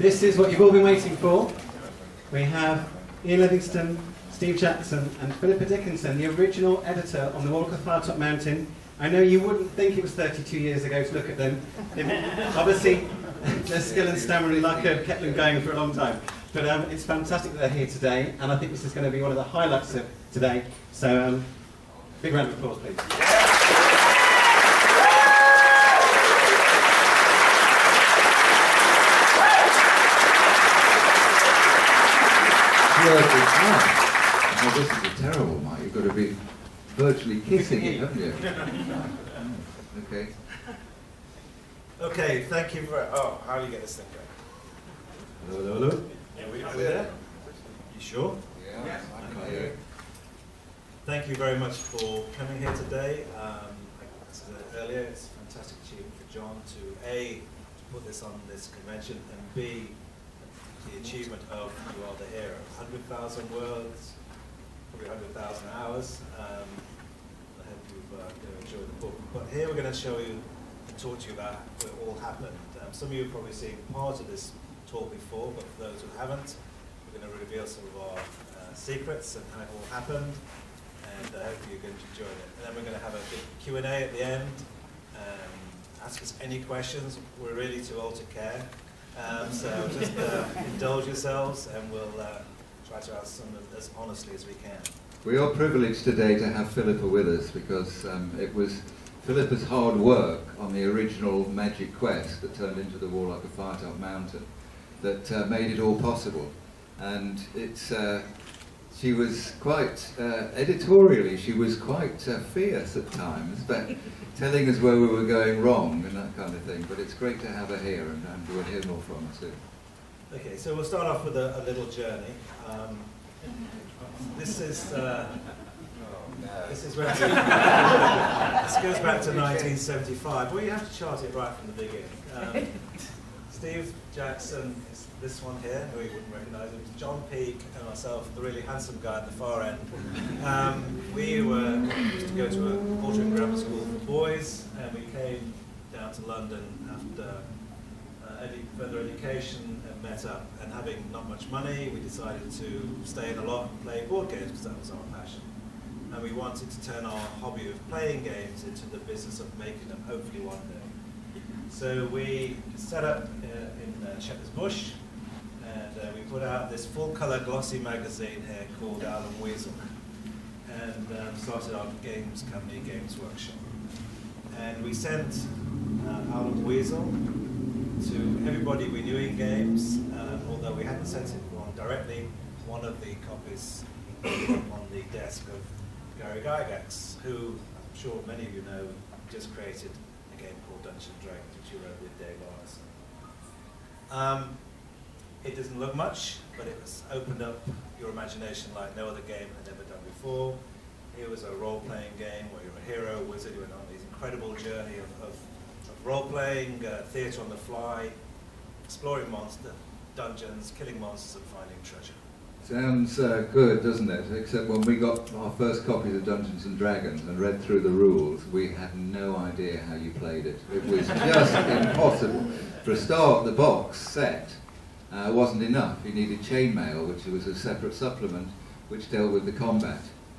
This is what you've all been waiting for. We have Ian Livingstone, Steve Jackson and Philippa Dickinson, the original editor on the Warlock of Firetop Mountain. I know you wouldn't think it was 32 years ago to look at them. Obviously, their skill and stamina like kept them going for a long time. But it's fantastic that they're here today, and I think this is going to be one of the highlights of today. So, big round of applause, please. Oh, this is a terrible mic. You've got to be virtually kissing it, haven't you? Okay. Okay, thank you for... Oh, how do you get this thing going? Hello, hello, hello. Yeah, we there? You sure? Yeah. Okay. Thank you very much for coming here today. Like I said earlier, it's a fantastic achievement for John to A, to put this on this convention, and B, the achievement of You Are the Hero. 100,000 words, probably 100,000 hours. I hope you've enjoyed the book. But here we're going to show you and talk to you about what it all happened. Some of you have probably seen part of this talk before, but for those who haven't, we're going to reveal some of our secrets and how it all happened. And I hope you're going to enjoy it. And then we're going to have a big Q&A at the end. Ask us any questions. We're really too old to care. So just indulge yourselves, and we'll try to answer them as honestly as we can. We are privileged today to have Philippa with us because it was Philippa's hard work on the original Magic Quest that turned into the Warlock of Firetop Mountain that made it all possible. And it's she was quite editorially, she was quite fierce at times, but telling us where we were going wrong and that kind of thing. But it's great to have her here, and we'll hear more from her soon. Okay, so we'll start off with a little journey. This is where this goes back to 1975. Well, you have to chart it right from the beginning. Steve Jackson is this one here, who you wouldn't recognise him. John Peake and myself, the really handsome guy at the far end. We used to go to a Altering Grammar School for boys, and we came down to London after further education and met up. And having not much money, we decided to stay in a lot and play board games because that was our passion. And we wanted to turn our hobby of playing games into the business of making them, hopefully one day. So we set up in Shepherd's Bush, and we put out this full-colour glossy magazine here called Owl and Weasel, and started our games company, Games Workshop. And we sent Owl and Weasel to everybody we knew in games, although we hadn't sent it on directly. One of the copies on the desk of Gary Gygax, who I'm sure many of you know just created a game called Dungeons & Dragons, which you wrote with Dave Arneson. It doesn't look much, but it has opened up your imagination like no other game had ever done before. It was a role-playing game where you're a hero, a wizard, you went on this incredible journey of role-playing, theatre on the fly, exploring dungeons, killing monsters and finding treasure. Sounds good, doesn't it? Except when we got our first copies of Dungeons & Dragons and read through the rules, we had no idea how you played it. It was just impossible. For a start, the box set wasn't enough. You needed chainmail, which was a separate supplement which dealt with the combat.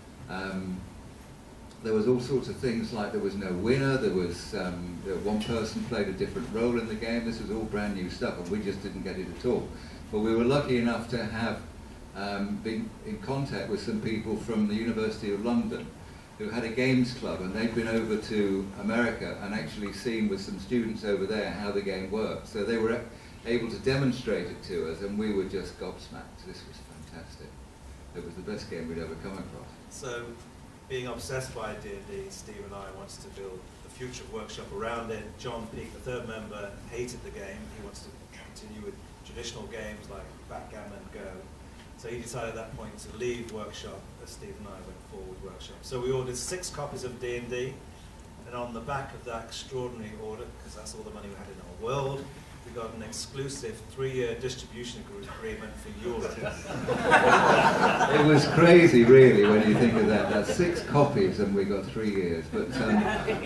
There was all sorts of things like there was no winner, there was one person played a different role in the game. This was all brand new stuff, and we just didn't get it at all. But we were lucky enough to have been in contact with some people from the University of London who had a games club, and they'd been over to America and actually seen with some students over there how the game worked. So they were able to demonstrate it to us, and we were just gobsmacked. This was fantastic. It was the best game we'd ever come across. So, being obsessed by D&D, Steve and I wanted to build the future workshop around it. John Peake, the third member, hated the game. He wants to continue with traditional games like backgammon, Go. So he decided at that point to leave Workshop as Steve and I went forward Workshop. So we ordered 6 copies of D&D, and on the back of that extraordinary order, because that's all the money we had in our world, we got an exclusive 3-year distribution agreement for Europe. It was crazy, really, when you think of that. That's 6 copies and we got 3 years. But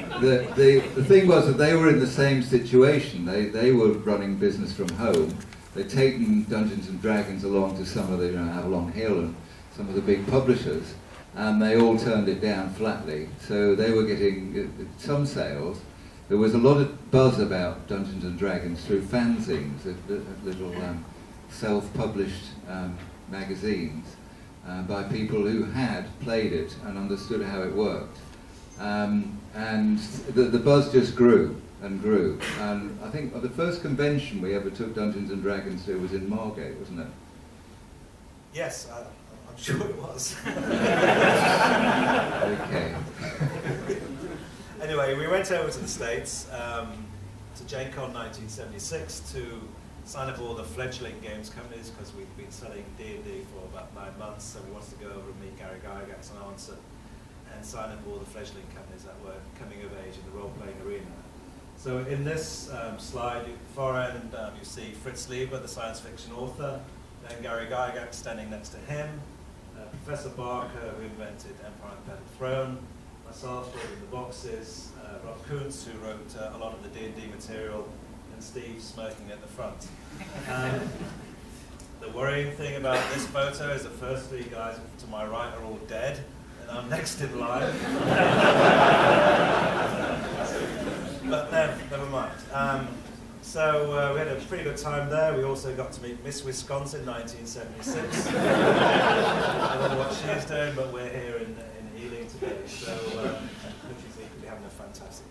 the thing was that they were in the same situation. They were running business from home. they'd taken Dungeons and Dragons along to some of the, Avalon Hill and some of the big publishers, and they all turned it down flatly. So they were getting some sales. There was a lot of buzz about Dungeons and Dragons through fanzines, little self-published magazines by people who had played it and understood how it worked. And the buzz just grew and grew. And I think the first convention we ever took Dungeons and Dragons to was in Margate, wasn't it? Yes, I'm sure it was. Okay. Anyway, we went over to the States, to Gen Con 1976, to sign up all the fledgling games companies, because we'd been selling D&D for about 9 months, so we wanted to go over and meet Gary Gygax and answer, and sign up all the fledgling companies that were coming of age in the role-playing arena. So in this slide, far end, you see Fritz Lieber, the science fiction author, then Gary Gygax standing next to him, Professor Barker, who invented Empire and Battle Throne, myself holding the boxes, Rob Kuntz, who wrote a lot of the D&D material, and Steve smirking at the front. The worrying thing about this photo is the first 3 guys to my right are all dead, and I'm next in line. But never mind. So we had a pretty good time there. We also got to meet Miss Wisconsin 1976. I don't know what she's doing, but we're here in Ealing today. So she's equally having a fantastic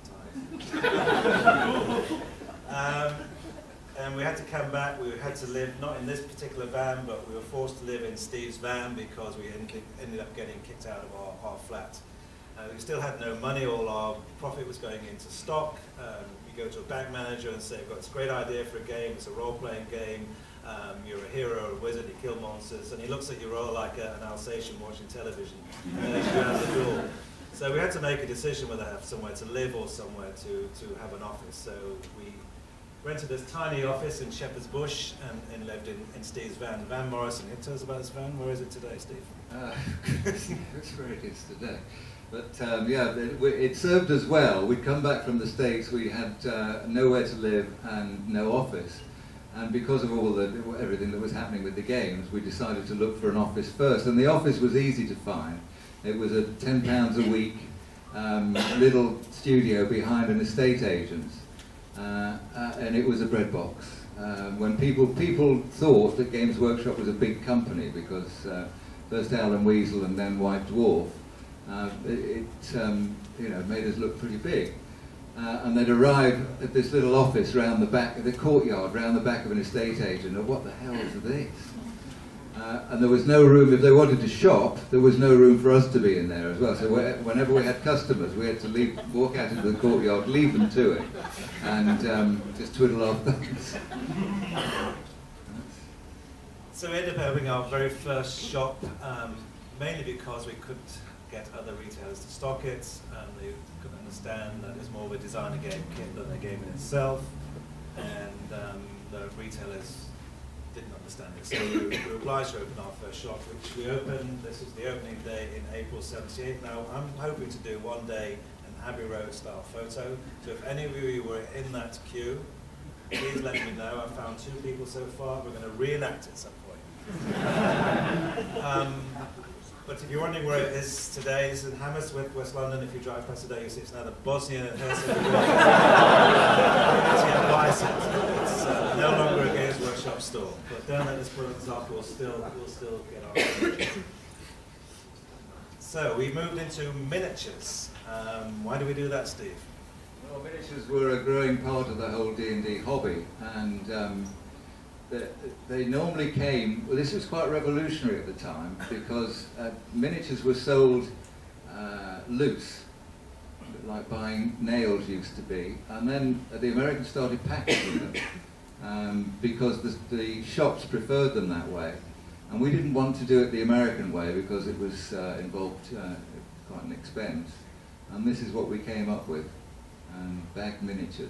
time. And we had to come back. We had to live, not in this particular van, but we were forced to live in Steve's van because we ended up getting kicked out of our flat. We still had no money. All our profit was going into stock. You go to a bank manager and say, "We've got this great idea for a game. It's a role-playing game. You're a hero or a wizard. You kill monsters." And he looks at you all like an Alsatian watching television. And then you out the door. So we had to make a decision whether to have somewhere to live or somewhere to have an office. So we rented this tiny office in Shepherd's Bush and lived in Steve's van. Van Morrison. Can you tell us about this van? Where is it today, Steve? That's where it is today. But yeah, it served us well. We'd come back from the States, we had nowhere to live and no office. And because of everything that was happening with the games, we decided to look for an office first. And the office was easy to find. It was a £10 a week little studio behind an estate agent's. And it was a bread box. When people thought that Games Workshop was a big company, because first Alan Weasel and then White Dwarf, it made us look pretty big. And they'd arrive at this little office round the back of the courtyard, round the back of an estate agent, and what the hell is this? And there was no room, if they wanted to shop, there was no room for us to be in there as well. So whenever we had customers, we had to walk out into the courtyard, leave them to it, and just twiddle our thumbs. So we ended up opening our very first shop, mainly because we couldn't get other retailers to stock it, and they couldn't understand that it's more of a designer game kit than the game in itself, and the retailers didn't understand it. So we were obliged to open our first shop, which we opened. This was the opening day in April '78. Now I'm hoping to do one day an Abbey Road style photo. So if any of you were in that queue, please let me know. I've found 2 people so far. We're going to reenact it at some point. But if you're wondering where it is today, it's in Hammersmith, West London. If you drive past today, you'll see it's now the Bosnian and Herzegovina. It's no longer a Games Workshop store. But don't let this put us off, we'll still get our So we moved into miniatures. Why do we do that, Steve? Well, miniatures were a growing part of the whole D&D hobby, and they normally came, well, this was quite revolutionary at the time, because miniatures were sold loose, like buying nails used to be, and then the Americans started packaging them, because the shops preferred them that way, and we didn't want to do it the American way because it was involved quite an expense, and this is what we came up with, bagged miniatures,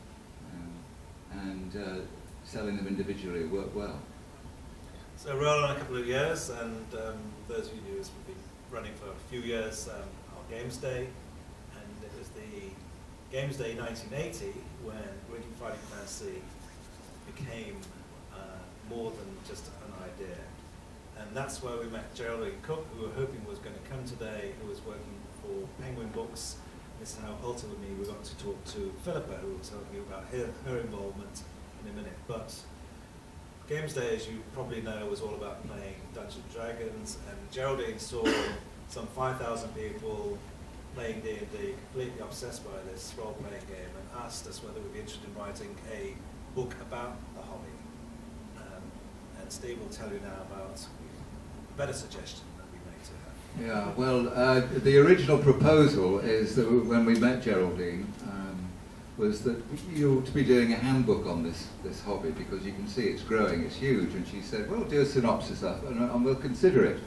and selling them individually worked well. So we're on a couple of years, and those of you who have been running for a few years, our Games Day, and it was the Games Day 1980 when Original Fighting Fantasy became more than just an idea. And that's where we met Geraldine Cooke, who we were hoping was going to come today, who was working for Penguin Books. This is how ultimately we got to talk to Philippa, who will tell you about her involvement in a minute. But Games Day, as you probably know, was all about playing Dungeons & Dragons, and Geraldine saw some 5,000 people playing D&D, completely obsessed by this role-playing game, and asked us whether we'd be interested in writing a book about the hobby. And Steve will tell you now about a better suggestion that we made to her. Yeah, well, the original proposal is that when we met Geraldine, was that you ought to be doing a handbook on this hobby, because you can see it's growing, it's huge. And she said, well, do a synopsis of it and we'll consider it.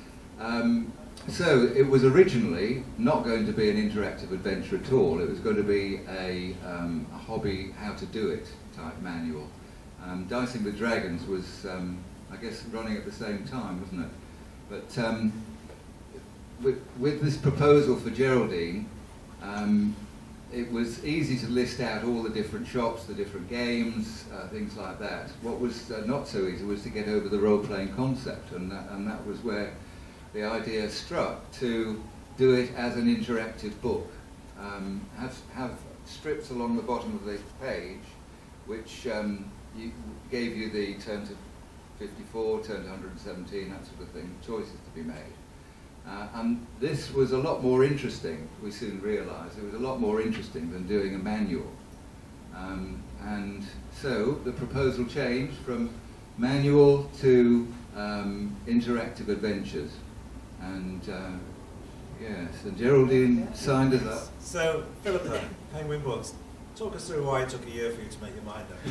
So it was originally not going to be an interactive adventure at all. It was going to be a hobby, how to do it type manual. Dicing with Dragons was, I guess, running at the same time, wasn't it? But with this proposal for Geraldine, it was easy to list out all the different shops, the different games, things like that. What was not so easy was to get over the role-playing concept, and that was where the idea struck, to do it as an interactive book. Have strips along the bottom of the page, which gave you the turn to 54, turn to 117, that sort of thing, choices to be made. And this was a lot more interesting, we soon realised. It was a lot more interesting than doing a manual. And so the proposal changed from manual to interactive adventures. And yes, and Geraldine signed us up. So, Philippa, Penguin Books, talk us through why it took a year for you to make your mind up. Do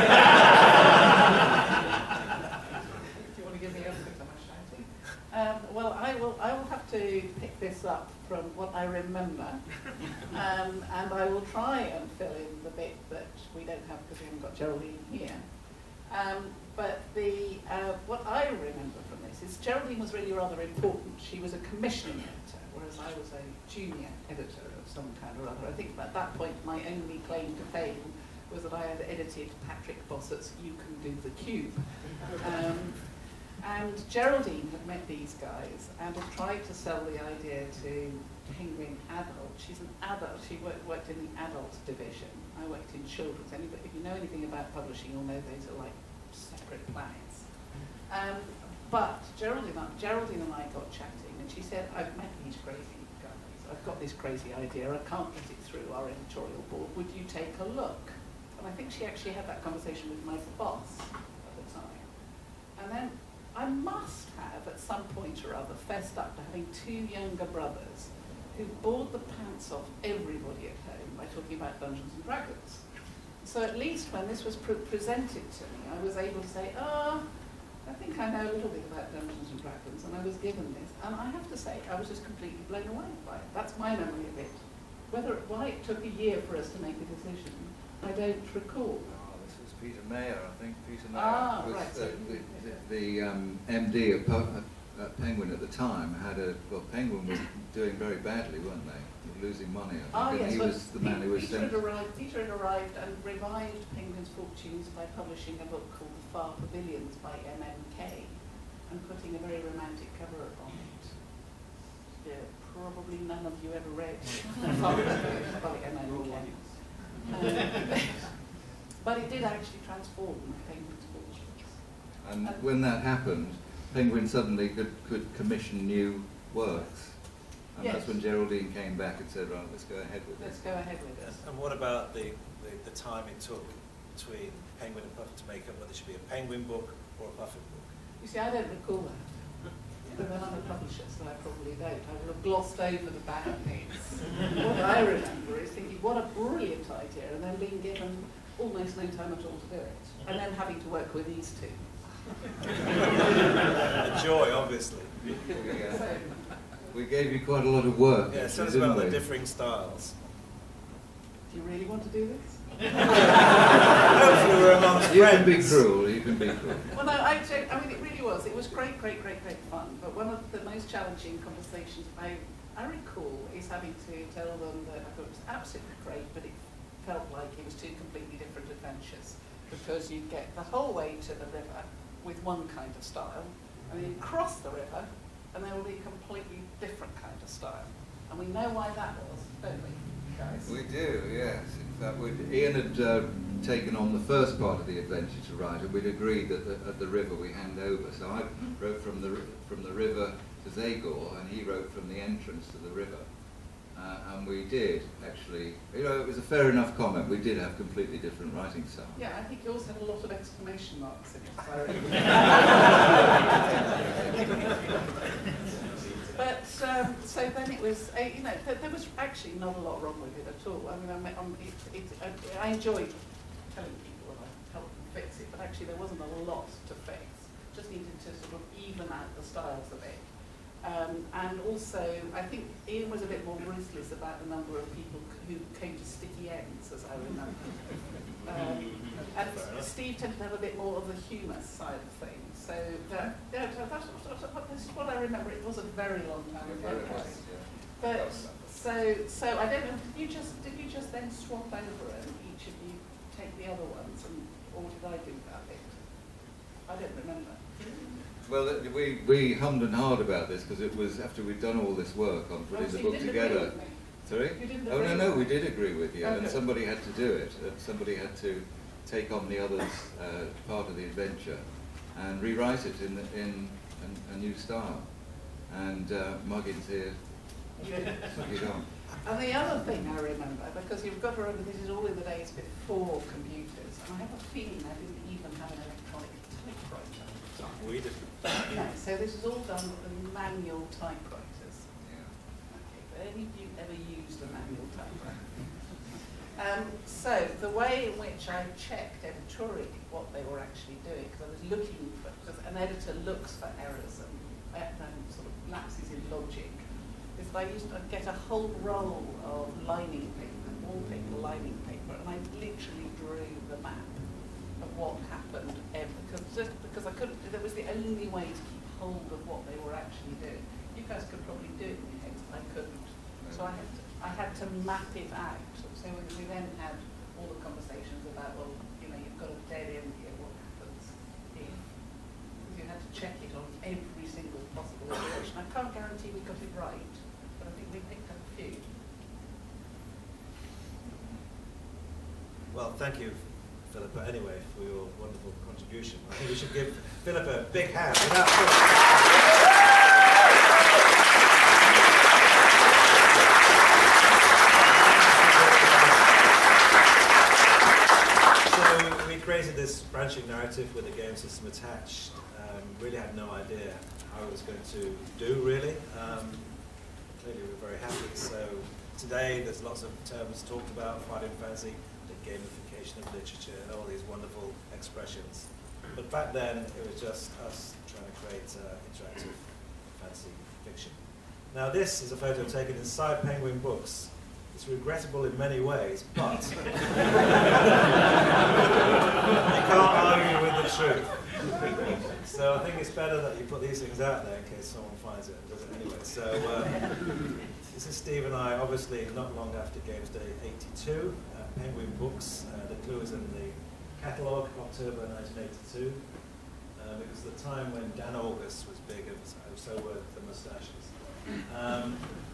you want to give me a quick shouting? Well, I will have to pick this up from what I remember, and I will try and fill in the bit that we don't have because we haven't got Geraldine here. But what I remember from this is Geraldine was really rather important. She was a commissioning editor, whereas I was a junior editor of some kind or other. I think at that point my only claim to fame was that I had edited Patrick Bossett's You Can Do the Cube. And Geraldine had met these guys and had tried to sell the idea to Penguin Adult. She's an adult, she worked in the adult division. I worked in children's. If you know anything about publishing, you'll know those are like separate planets. But Geraldine and I got chatting, and she said, I've met these crazy guys. I've got this crazy idea. I can't get it through our editorial board. Would you take a look? And I think she actually had that conversation with my boss at the time. And then I must have, at some point or other, fessed up to having two younger brothers who bored the pants off everybody at home by talking about Dungeons and Dragons. So at least when this was presented to me, I was able to say, I think I know a little bit about Dungeons and Dragons, and I was given this. And I have to say, I was just completely blown away by it. That's my memory of it. Why it took a year for us to make a decision, I don't recall. This was Peter Mayer, I think. Peter Mayer was right. the MD at Penguin at the time. Penguin was doing very badly, weren't they? Losing money, I think. Yes, he was the man who was Peter sent. Peter had arrived and revived Penguin's fortunes by publishing a book called The Far Pavilions by MMK and putting a very romantic cover on it. Yeah, probably none of you ever read The Far Pavilions by MMK. But it did actually transform Penguin's fortunes. And when that happened, Penguin suddenly could commission new works. And yes. That's when Geraldine came back and said, right, let's go ahead with it. Let's go ahead with this. And what about the time it took between Penguin and Puffin to make up whether it should be a Penguin book or a Puffin book? You see, I don't recall that. But then I'm a publisher, so I probably don't. I will have glossed over the bad things. What I remember is thinking, what a brilliant idea, and then being given almost no time at all to do it. And then having to work with these two. A joy, obviously. We gave you quite a lot of work. Yeah, tell us about the differing styles. Do you really want to do this? Hopefully we're amongst friends. You can be cruel, you can be cruel. Well, no, I mean, it really was. It was great fun. But one of the most challenging conversations I recall is having to tell them that I thought it was absolutely great, but it felt like it was two completely different adventures. because you get the whole way to the river with one kind of style, and then you cross the river, and there will be a completely different kind of style. And we know why that was, don't we, guys? We do, yes. In fact, Ian had taken on the first part of the adventure to write, and we'd agreed that at the river we hand over. So I wrote from the river to Zagor, and he wrote from the entrance to the river. And we did, actually, it was a fair enough comment. We did have completely different writing styles. Yeah, I think you also had a lot of exclamation marks in it. But, so then it was, there was actually not a lot wrong with it at all. I mean, I enjoyed telling people and I helped them fix it, but actually there wasn't a lot to fix. Just needed to sort of even out the styles a bit. And also, I think Ian was a bit more ruthless about the number of people who came to sticky ends, as I remember. And Steve tended to have a bit more of the humour side of things. So that's what I remember. It was a very long time ago. But so I don't know. Did you just then swap over and each of you take the other ones, or did I do that bit? I don't remember. Well, we hummed and hawed about this because it was after we'd done all this work on putting the book together. Sorry? Oh no, we did agree with you, and somebody had to do it. Somebody had to take on the other's part of the adventure and rewrite it in a new style. And Muggins here took it on. And the other thing I remember, because you've got to remember this is all in the days before computers, and I have a feeling I didn't even have an electronic typewriter. We did. No, so this is all done with manual typewriters. Yeah. Okay, but any of you ever used a manual typewriter? So the way in which I checked editorially what they were actually doing, because I was looking for, because an editor looks for errors and sort of lapses in logic, is that I used to get a whole roll of lining paper, wallpaper lining paper, and I literally drew the map of what happened because I couldn't, that was the only way to keep hold of what they were actually doing. You guys could probably do it in your heads, I couldn't. So I had to map it out. So we then had all the conversations about, well, you've got a dead end here, what happens if? Because you had to check it on every single possible iteration. I can't guarantee we got it right, but I think we picked up a few. Well, thank you, Philippa, anyway, for your wonderful contribution. I think we should give Philippa a big hand. So we created this branching narrative with a game system attached. Really had no idea how it was going to do, really. Clearly we're very happy. So today there's lots of terms talked about, fighting fantasy, the gamification of literature, and all these wonderful expressions. But back then, it was just us trying to create interactive fantasy fiction. Now this is a photo taken inside Penguin Books. It's regrettable in many ways, but you can't argue with the truth. So I think it's better that you put these things out there in case someone finds it and does it anyway. So this is Steve and I, obviously not long after Games Day 82, Penguin Books. The clue is in the catalogue, October 1982. It was the time when Dan August was big, and so were the moustaches.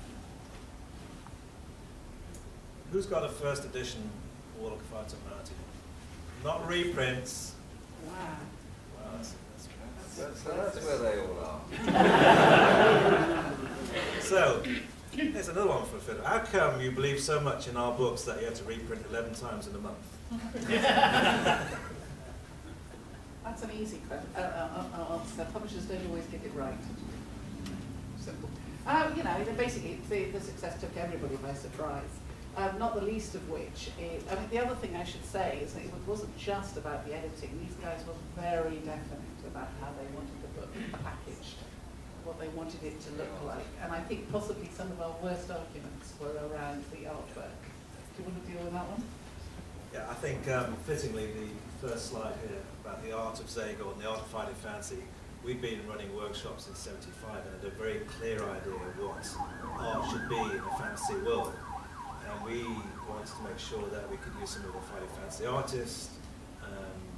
Who's got a first edition Warlock of Firetop Mountain? Not reprints. Wow. Wow, That's where they all are. So, here's another one for Philip. How come you believe so much in our books that you have to reprint 11 times in a month? That's an easy question. Answer. Publishers don't always get it right. Simple. Basically, the success took everybody by surprise. Not the least of which is, the other thing I should say is that it wasn't just about the editing. These guys were very definite about how they wanted the book packaged, what they wanted it to look like. And I think possibly some of our worst arguments were around the artwork. Do you want to deal with that one? Yeah, I think fittingly the first slide here about the art of Zagor and the art of fighting fancy, we've been running workshops since '75 and had a very clear idea of what art should be in the fantasy world. And we wanted to make sure that we could use some of the fighting fantasy artists,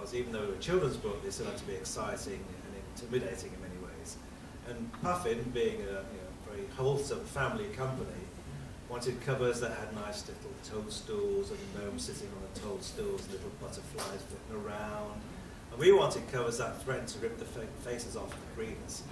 because even though we were a children's book, they still had to be exciting and intimidating in many ways. And Puffin, being a very wholesome family company, wanted covers that had nice little toadstools and a gnome sitting on the toadstools, little butterflies flitting around. And we wanted covers that threatened to rip the faces off the readers.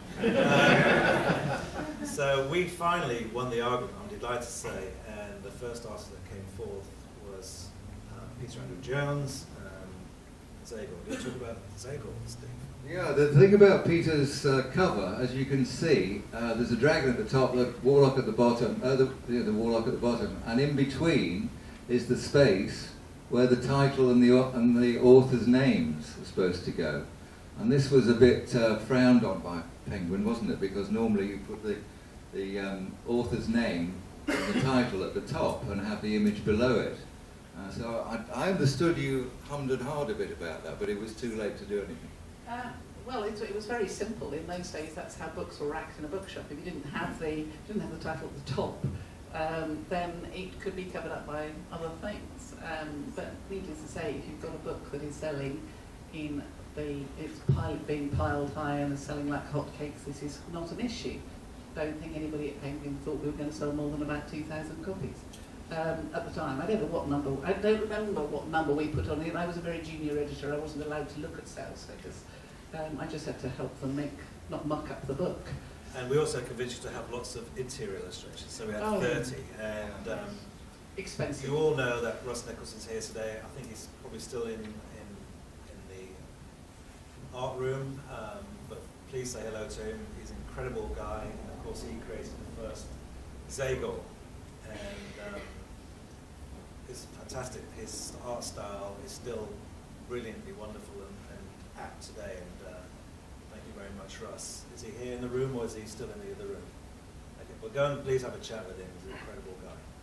So we finally won the argument, I'm delighted to say, and the first article that came forth was Peter Andrew Jones, Zagor. Can you talk about Zagor, Steve? Yeah, the thing about Peter's cover, as you can see, there's a dragon at the top, the warlock at the bottom, the warlock at the bottom, and in between is the space where the title and the author's names are supposed to go. And this was a bit frowned on by Penguin, wasn't it? Because normally you put the author's name and the title at the top and have the image below it. So I understood you hummed and hawed a bit about that, but it was too late to do anything. Well, it was very simple. In those days, that's how books were racked in a bookshop. If you didn't have the title at the top, then it could be covered up by other things. But needless to say, if you've got a book that is selling in being piled high and is selling like hotcakes, this is not an issue. Don't think anybody at Penguin thought we were going to sell more than about 2,000 copies. At the time, I don't remember what number we put on it. I was a very junior editor. I wasn't allowed to look at sales figures. I just had to help them not muck up the book. And we also convinced you to have lots of interior illustrations. So we had 30. And expensive. You all know that Russ Nicholson's here today. I think he's probably still in the art room. But please say hello to him. He's an incredible guy. And of course, he created the first Zagor. And it's fantastic. His art style is still brilliantly wonderful and apt today. And thank you very much, Russ. Is he here in the room, or is he still in the other room? Okay, well, go and please have a chat with him. He's an incredible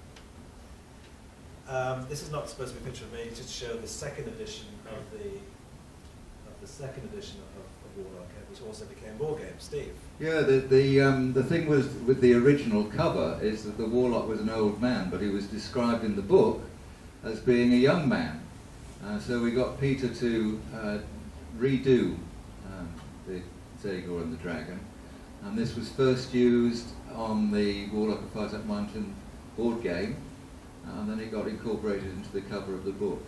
guy. This is not supposed to be a picture of me. It's just to show the second edition of Warlock, which also became War Game. Steve. Yeah, the thing with the original cover is that the Warlock was an old man, but he was described in the book as being a young man. So we got Peter to redo the Zagor and the Dragon, and this was first used on the Warlock of Firetop Mountain board game, and then it got incorporated into the cover of the book.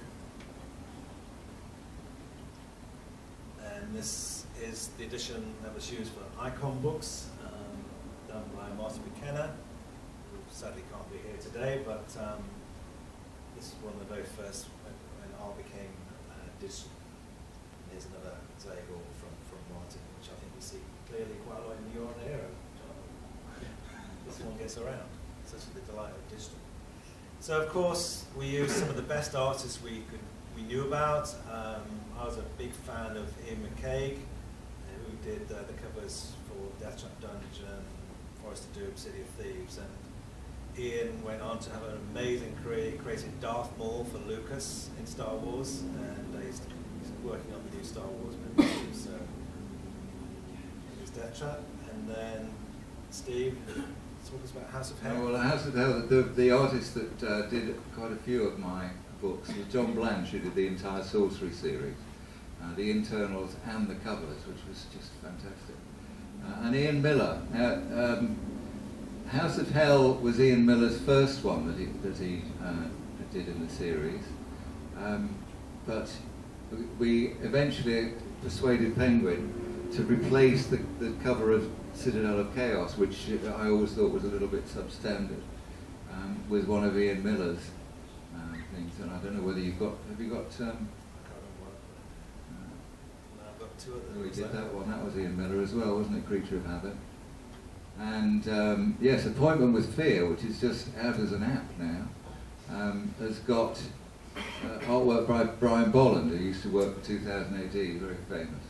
And this is the edition that was used for Icon Books, done by Martin McKenna, who sadly can't be here today, but this is one of the very first when art became digital. Here's another Zagor from Martin, which I think we see clearly quite a lot in the Euro era. This one gets around, such is the delight of digital. So of course we used some of the best artists we knew about. I was a big fan of Ian McCaig, who did the covers for Death Trap Dungeon, Forest of Doom, City of Thieves, and Ian went on to have an amazing career. He created Darth Maul for Lucas in Star Wars, and he's working on the new Star Wars movie, so here's Death Trap. And then Steve, talk us about House of Hell. Well, House of Hell, the artist that did quite a few of my books was John Blanche, who did the entire Sorcery series, the internals and the covers, which was just fantastic. And Ian Miller. House of Hell was Ian Miller's first one that he did in the series, but we eventually persuaded Penguin to replace the cover of Citadel of Chaos, which I always thought was a little bit substandard, with one of Ian Miller's things. And I don't know whether have you got? I can't remember one. No, I've got two of them. We did that one. That was Ian Miller as well, wasn't it? Creature of Habit. And yes, Appointment with Fear, which is just out as an app now, has got artwork by Brian Bolland, who used to work for 2000 AD, very famous.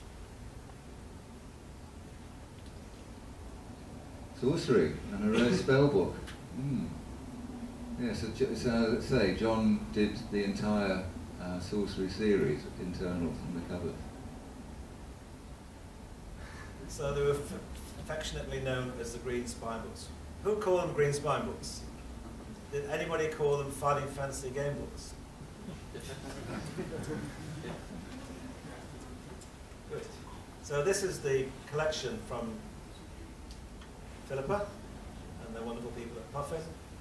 Sorcery and a rare spell book. Yes, so let's say John did the entire Sorcery series, internals and the covers. So they were affectionately known as the Green Spine Books. Who called them Green Spine Books? Did anybody call them Fighting Fantasy Game Books? So this is the collection from Philippa and the wonderful people at Puffin.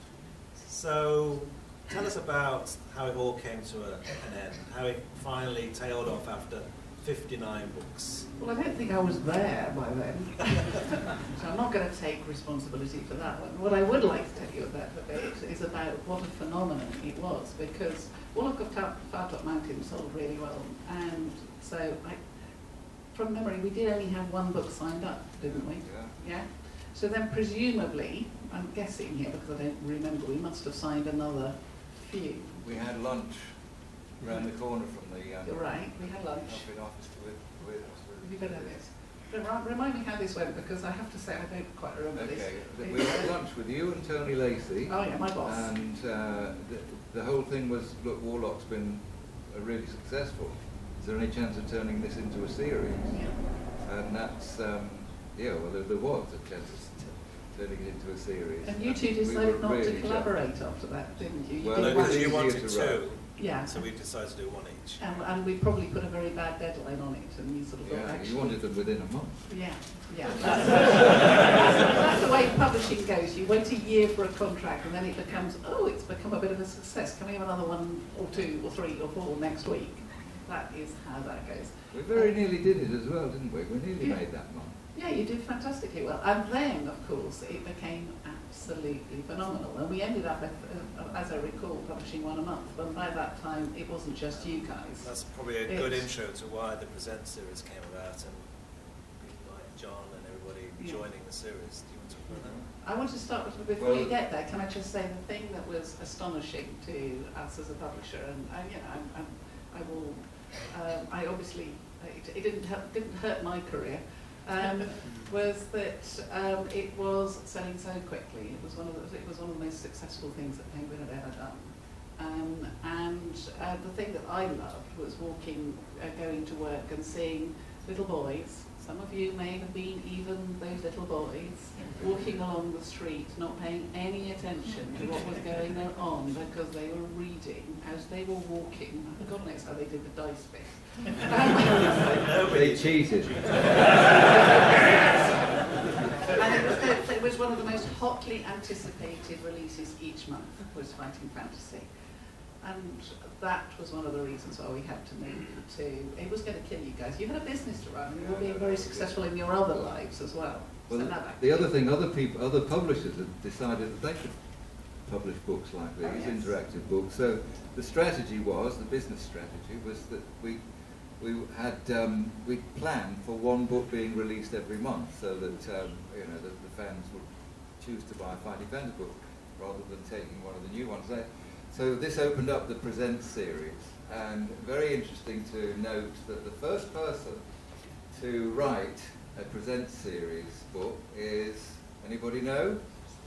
So tell us about how it all came to an end, how it finally tailed off after 59 books. Well, I don't think I was there by then, so I'm not going to take responsibility for that one. What I would like to tell you about the bit is about what a phenomenon it was, because Warlock of Firetop Mountain sold really well, and so from memory we did only have one book signed up, didn't we? Yeah. So then presumably, I'm guessing here because I don't remember, we must have signed another few. We had lunch around the corner from the You're right, we had lunch. office with You better have this. Remind me how this went, because I have to say I don't quite remember this. Okay, we had lunch with you and Tony Lacey. Oh yeah, my boss. And the whole thing was, look, Warlock's been really successful. Is there any chance of turning this into a series? Yeah. And that's, yeah, well, there was a chance of turning it into a series. And you two decided not to collaborate after that, didn't you? Well, Because you wanted two. Yeah. So we decided to do one each. And we probably put a very bad deadline on it, and you sort of thought, Yeah, actually... you wanted them within a month. Yeah, yeah. That's the way publishing goes. You wait a year for a contract, and then it becomes, oh, it's become a bit of a success. Can we have another one, or two, or three, or four next week? That is how that goes. We very nearly did it as well, didn't we? We nearly made that month. Yeah, you did fantastically well. And then, of course, it became absolutely phenomenal. And we ended up, as I recall, publishing one a month. But by that time, it wasn't just you guys. That's probably a good intro to why the Present series came about, and people like John and everybody joining the series. Do you want to talk about that? I want to start with, before you get there, can I just say the thing that was astonishing to us as a publisher, and you know, I will, I obviously, it didn't hurt my career, was that it was selling so quickly. It was one of the most successful things that Penguin had ever done. And the thing that I loved was going to work and seeing little boys. Some of you may have been even those little boys walking along the street, not paying any attention to what was going on because they were reading as they were walking. God knows how they did the dice bit. They cheated. And it was one of the most hotly anticipated releases each month, was Fighting Fantasy. And that was one of the reasons why we had to move to, it was going to kill you guys. You had a business to run, and you were being very successful in your other lives as well. Well, so the other thing, other publishers had decided that they could publish books like these, interactive books. So the strategy was, the business strategy was that we planned for one book being released every month, so that you know, the fans would choose to buy a Fighting Fantasy book rather than taking one of the new ones. So this opened up the Present series, and very interesting to note that the first person to write a Present series book is, anybody know?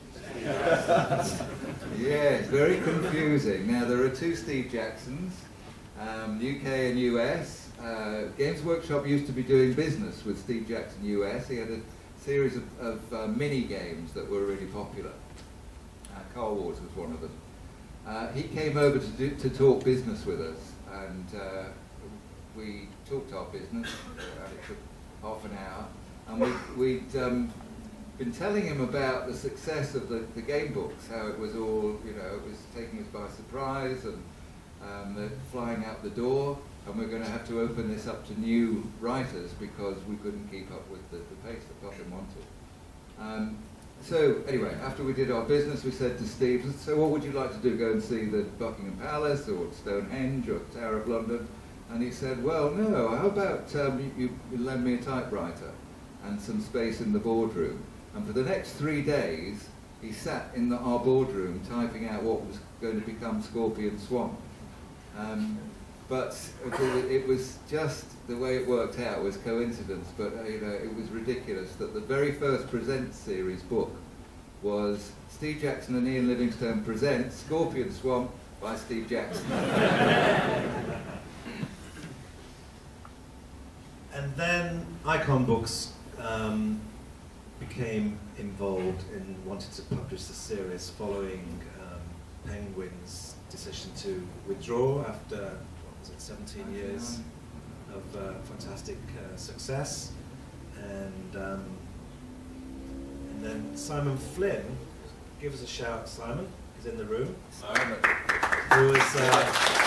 Yeah, it's very confusing. Now there are two Steve Jacksons, UK and US. Games Workshop used to be doing business with Steve Jackson US. He had a series of mini games that were really popular. Car Wars was one of them. He came over to talk business with us, and we talked our business, and it took half an hour, and we'd been telling him about the success of the game books, how it was all, you know, it was taking us by surprise, and they're flying out the door, and we're going to have to open this up to new writers because we couldn't keep up with the pace that Puffin wanted. So anyway, after we did our business, we said to Steve, so what would you like to do? Go and see the Buckingham Palace or Stonehenge or Tower of London? And he said, well, no, how about you lend me a typewriter and some space in the boardroom? And for the next 3 days, he sat in our boardroom typing out what was going to become Scorpion Swamp. But it was just, the way it worked out was coincidence, but you know, it was ridiculous that the very first Present series book was Steve Jackson and Ian Livingstone present Scorpion Swamp by Steve Jackson. And then Icon Books became involved in wanting to publish the series following Penguin's decision to withdraw after, what was it, 17 years of fantastic success. And then Simon Flynn, give us a shout, Simon. He's in the room. Simon. Who was a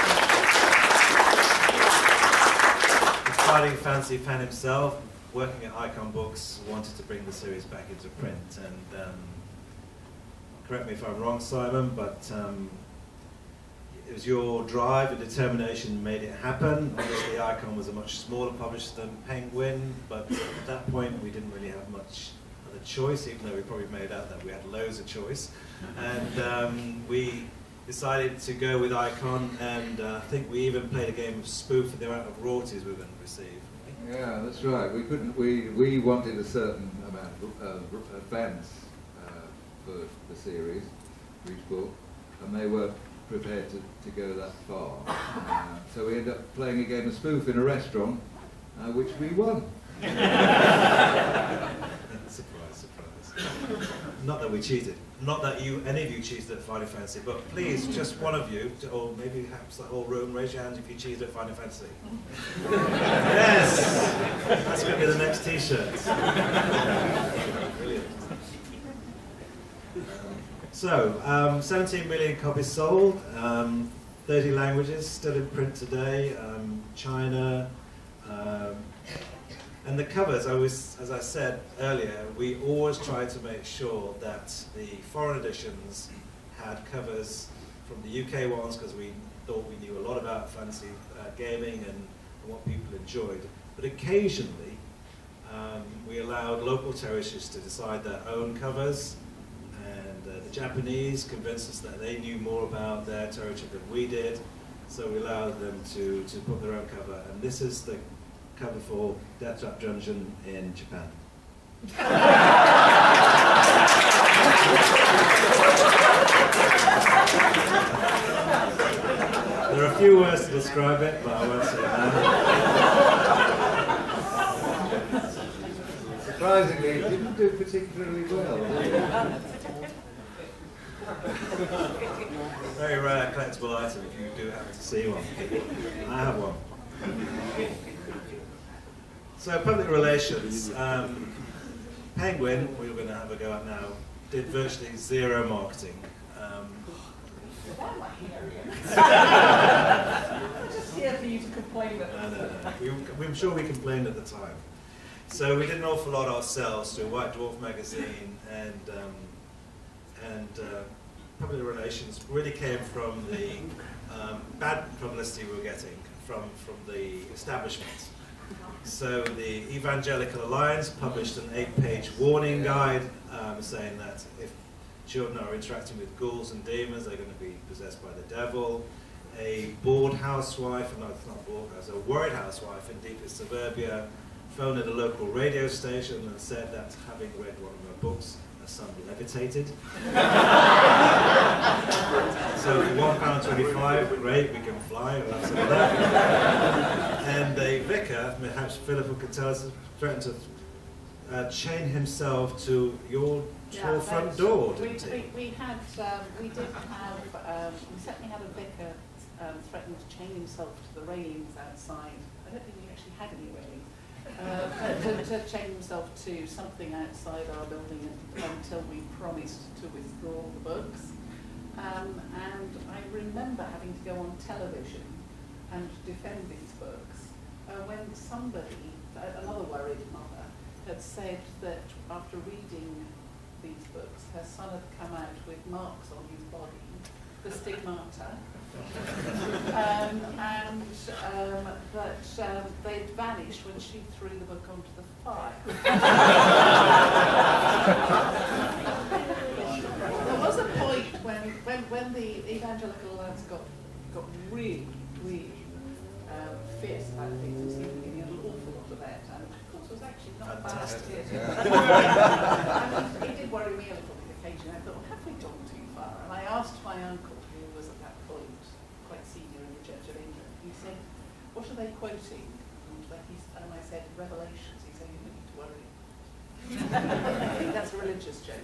fighting fantasy fan himself, working at Icon Books, wanted to bring the series back into print. And correct me if I'm wrong, Simon, but it was your drive and determination that made it happen. Obviously, Icon was a much smaller publisher than Penguin, but at that point we didn't really have much other choice, even though we probably made out that we had loads of choice. And we decided to go with Icon, and I think we even played a game of spoof for the amount of royalties we were going to receive. Yeah, that's right. We couldn't. We wanted a certain amount of fans for the series, for each book, and they were prepared to go that far. So we ended up playing a game of spoof in a restaurant, which we won. Surprise, surprise. Not that we cheated. Not that any of you cheated at Final Fantasy, but please, just one of you, or maybe perhaps the whole room, raise your hands if you cheated at Final Fantasy. Yes! That's going to be the next t-shirt. Brilliant. So, 17 million copies sold, 30 languages, still in print today, China, and the covers, as I said earlier, we always tried to make sure that the foreign editions had covers from the UK ones, because we thought we knew a lot about fantasy gaming and what people enjoyed. But occasionally, we allowed local territories to decide their own covers, and the Japanese convinced us that they knew more about their territory than we did, so we allowed them to put their own cover. And this is the cover for Death Trap Dungeon in Japan. There are a few words to describe it, but I won't say that. Surprisingly, it didn't do particularly well. Very rare collectible item if you do happen to see one. I have one. So public relations, Penguin, we're going to have a go at now, did virtually zero marketing. Just here for you to complain about. I'm sure we complained at the time. So we did an awful lot ourselves through White Dwarf magazine, and public relations really came from the bad publicity we were getting from the establishment. So the Evangelical Alliance published an 8-page warning guide saying that if children are interacting with ghouls and demons, they're going to be possessed by the devil. A bored housewife, no, it's not bored, as a worried housewife in deepest suburbia phoned at a local radio station and said that having read one of her books, her son levitated. So for £1.25, great, we can fly, we'll have some of that. And a vicar, perhaps Philippa could tell us, threatened to chain himself to your front door, didn't he? We certainly had a vicar threatened to chain himself to the railings outside. I don't think we actually had any railings. To chain himself to something outside our building until we promised to withdraw the books. And I remember having to go on television and defend these books when somebody, another worried mother, had said that after reading these books, her son had come out with marks on his body, the stigmata, but they'd vanished when she threw the book onto the fire. There was a point when the Evangelical Alliance got really, really fierce about things. It seemed to give me an awful lot of airtime, which of course was actually not fantastic. bad. It did worry me a little bit occasionally. I thought, well, have we gone too far? And I asked my uncle, who was at that point quite senior in the Church of England, he said, what are they quoting? And I said, Revelations. He said, you don't need to worry. I think that's a religious joke.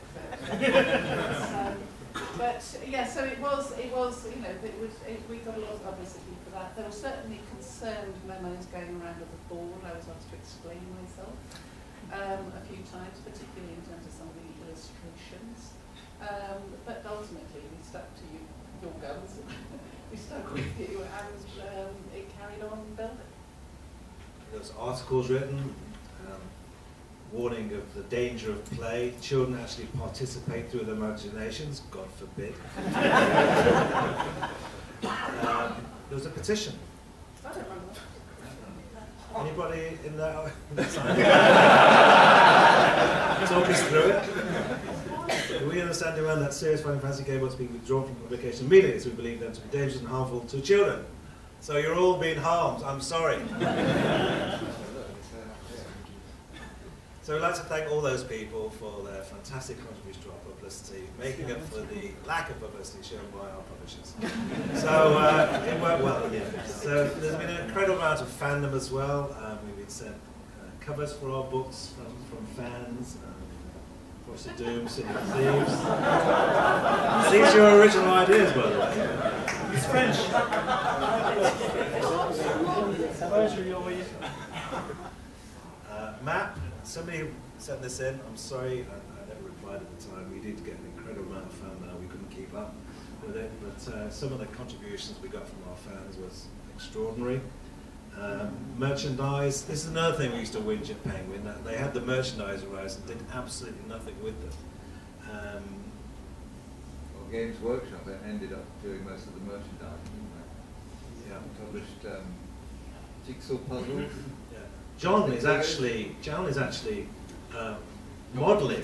But yeah, so it was, you know, we got a lot of publicity for that. There were certainly concerned memos going around at the board. I was asked to explain myself. a few times, particularly in terms of some of the illustrations. But ultimately, we stuck to your guns. We stuck with you, and it carried on building. There was articles written, warning of the danger of play. Children actually participate through their imaginations, God forbid. There was a petition. I don't remember. Anybody in that? Talk us through it. We understand demand that serious Final Fantasy game books be withdrawn from publication immediately, as we believe them to be dangerous and harmful to children. So you're all being harmed. I'm sorry. So we'd like to thank all those people for their fantastic contribution to our publicity, making up for the lack of publicity shown by our publishers. So it worked well in the end. So there's been an incredible amount of fandom as well. We've been sent covers for our books from fans. Watch the Doom, City of Thieves. These are your original ideas, by the way. It's French. Map. Somebody sent this in. I'm sorry, I never replied at the time. We did get an incredible amount of fan mail. We couldn't keep up with it, but some of the contributions we got from our fans was extraordinary. Merchandise. This is another thing we used to whinge at Penguin. That they had the merchandise rights and did absolutely nothing with them. Well, Games Workshop ended up doing most of the merchandising, didn't they? Yeah. Published jigsaw puzzles. John is actually modelling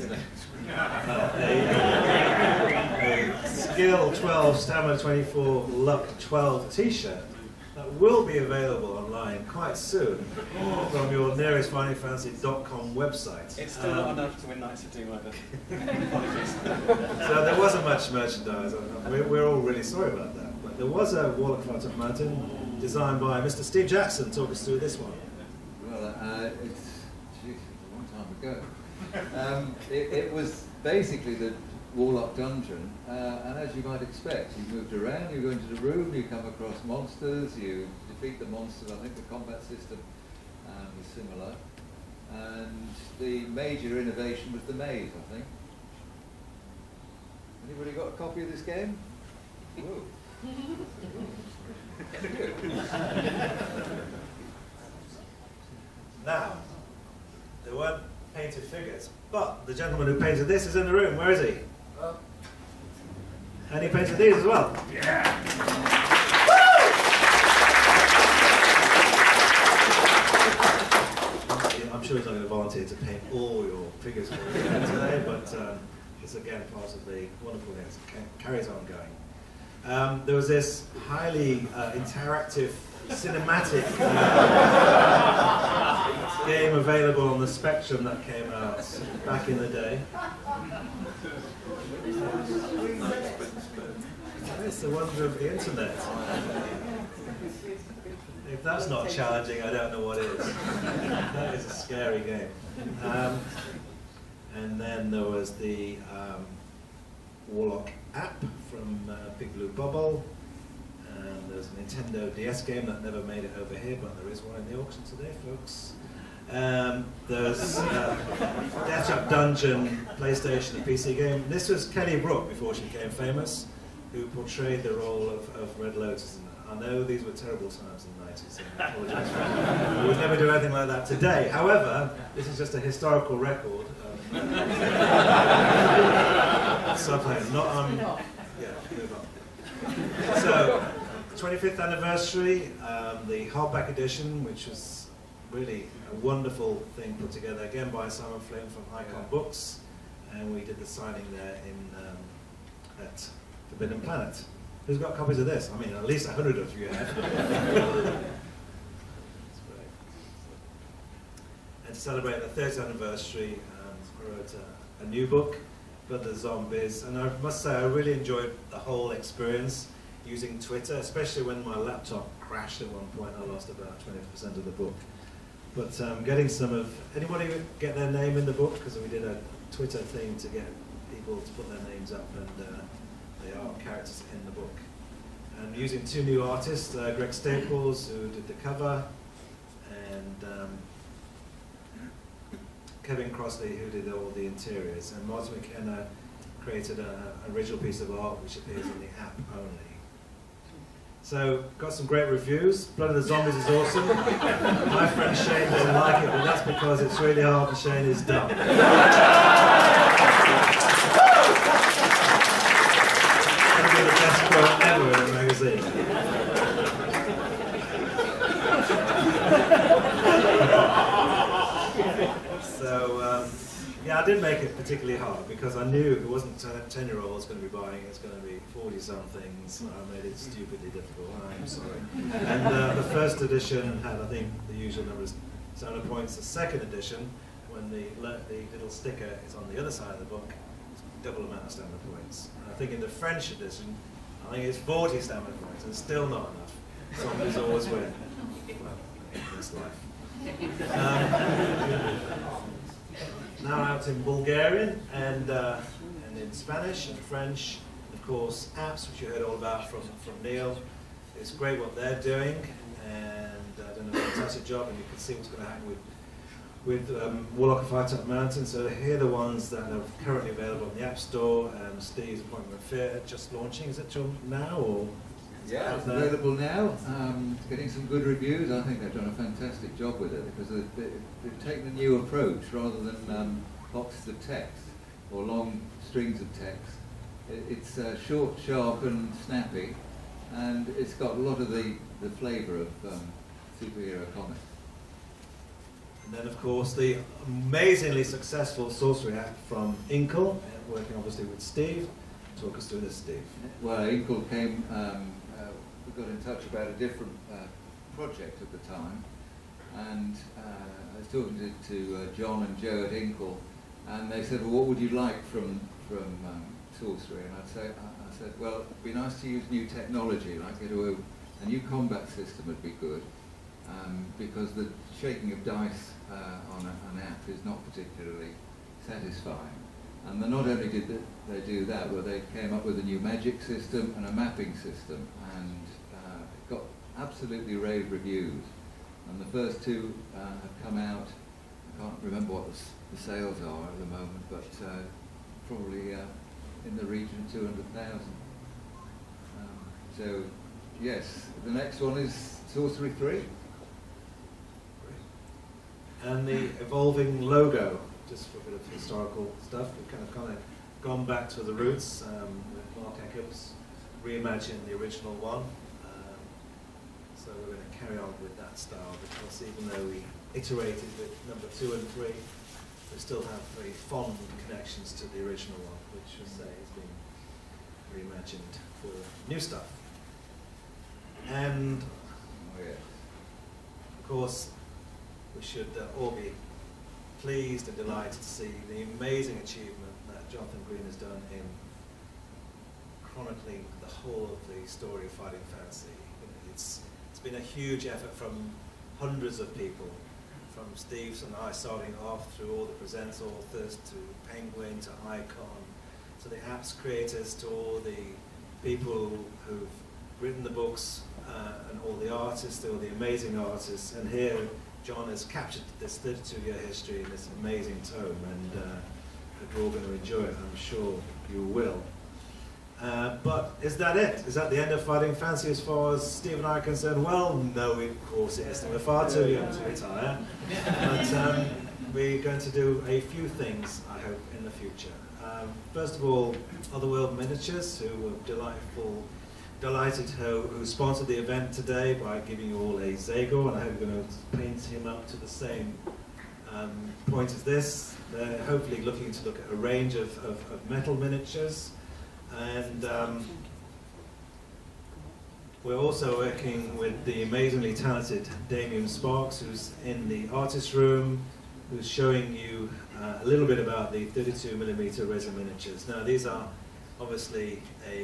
a Skill 12, Stamina 24, Luck 12 t-shirt that will be available online quite soon from your nearest FinalFantasy.com website. It's still not enough to win Knights of Doom either. So there wasn't much merchandise. We're all really sorry about that. But there was a Warlock of Firetop Mountain designed by Mr. Steve Jackson. Talk us through this one. Well, it's a long time ago. It was basically the Warlock dungeon, and as you might expect, you moved around, you go into the room, you come across monsters, you defeat the monsters. I think the combat system was similar, and the major innovation was the maze, I think. Anybody got a copy of this game? Whoa. Now, there weren't painted figures, but the gentleman who painted this is in the room. Where is he? And he painted these as well. Yeah! I'm sure he's not going to volunteer to paint all your figures for you today, but it's again part of the wonderful thing that carries on going. There was this highly interactive cinematic game available on the Spectrum that came out back in the day. It's the wonder of the internet. If that's not challenging, I don't know what is. That is a scary game. And then there was the Warlock app from Big Blue Bubble. And there's a Nintendo DS game that never made it over here, but there is one in the auction today, folks. There's Death Trap Dungeon, PlayStation and PC game. This was Kelly Brook before she became famous, who portrayed the role of Red Lotus. I know these were terrible times in the 90s, and I apologise for that. We would never do anything like that today. However, this is just a historical record. Subhead, not yeah, move on. So, 25th anniversary, the hardback edition, which was really a wonderful thing put together again by Simon Flynn from Icon Books, and we did the signing there in at Forbidden Planet. Who's got copies of this? I mean, at least 100 of you have. That's great. And to celebrate the 30th anniversary, I wrote a new book, Blood of the Zombies, and I must say I really enjoyed the whole experience using Twitter, especially when my laptop crashed at one point. I lost about 20% of the book. But getting some of, anybody get their name in the book? Because we did a Twitter thing to get people to put their names up, and they are characters in the book. And using two new artists, Greg Staples, who did the cover, and Kevin Crossley, who did all the interiors, and Martin McKenna created an original piece of art which appears in the app only. So, got some great reviews. Blood of the Zombies is awesome. My friend Shane doesn't like it, but that's because it's really hard and Shane is dumb. It's going to be the best quote ever in a magazine. So, yeah, I did make it particularly hard because I knew it wasn't 10-year-olds going to be buying it, it's going to be 40-somethings. I made it stupidly difficult, I'm sorry. And the first edition had, I think, the usual number of stamina points. The second edition, when the little sticker is on the other side of the book, it's double amount of stamina points. And I think in the French edition, I think it's 40 stamina points, and still not enough. Zombies always win. Well, in this life. Now out in Bulgarian and in Spanish and French, and of course apps, which you heard all about from Neil. It's great what they're doing, and they're doing a fantastic job, and you can see what's going to happen with Warlock of Firetop Mountain. So here are the ones that are currently available in the App Store. Steve's Appointment of Fear just launching. Is it till now or? Yeah, it's available now. Getting some good reviews. I think they've done a fantastic job with it because they've taken a new approach rather than boxes of text or long strings of text. It's short, sharp, and snappy, and it's got a lot of the flavour of superhero comics. And then, of course, the amazingly successful sorcery app from Inkle, working obviously with Steve. Talk us through this, Steve. Well, Inkle came. We got in touch about a different project at the time, and I was talking to John and Joe at Inkle, and they said, "Well, what would you like from sorcery?" And I said, "Well, it'd be nice to use new technology, like a new combat system would be good, because the shaking of dice on an app is not particularly satisfying." And not only did they do that, but they came up with a new magic system and a mapping system, and it got absolutely rave reviews. And the first two have come out. I can't remember what the sales are at the moment, but probably in the region of 200,000. So, yes, the next one is Sorcery 3. And the evolving logo. Just for a bit of historical stuff, we've kind of gone back to the roots with Mark Ecker's reimagined the original one. So we're going to carry on with that style because even though we iterated with number 2 and 3, we still have very fond connections to the original one, which I say has been reimagined for new stuff. And of course, we should all be pleased and delighted to see the amazing achievement that Jonathan Green has done in chronicling the whole of the story of Fighting Fantasy. It's been a huge effort from hundreds of people, from Steve and I starting off through all the presents authors to Penguin to Icon to the apps creators to all the people who've written the books and all the artists, all the amazing artists, and here John has captured this 32-year history in this amazing tome, and we're all going to enjoy it, I'm sure you will. But is that it? Is that the end of Fighting Fantasy as far as Steve and I are concerned? Well, no, of course it isn't. We're far too young to retire. But we're going to do a few things, I hope, in the future. First of all, Otherworld Miniatures, who were delighted who sponsored the event today by giving you all a Zago, and I hope you're going to paint him up to the same point as this. They're hopefully looking to look at a range of metal miniatures, and we're also working with the amazingly talented Damien Sparks, who's in the artist room, who's showing you a little bit about the 32mm resin miniatures. Now these are obviously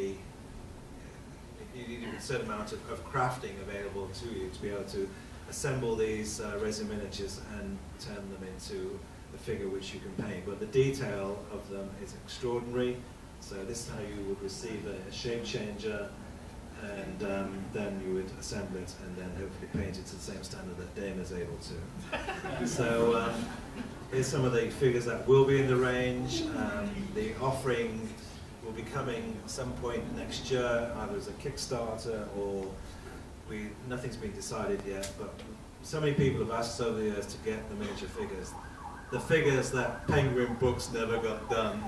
you need a certain amount of crafting available to you to be able to assemble these resin miniatures and turn them into the figure which you can paint. But the detail of them is extraordinary. So this is how you would receive a shape changer, and then you would assemble it and then hopefully paint it to the same standard that Dame is able to. So here's some of the figures that will be in the range. The offering will be coming at some point next year, either as a Kickstarter or nothing's been decided yet, but so many people have asked us over the years to get the miniature figures. The figures that Penguin Books never got done.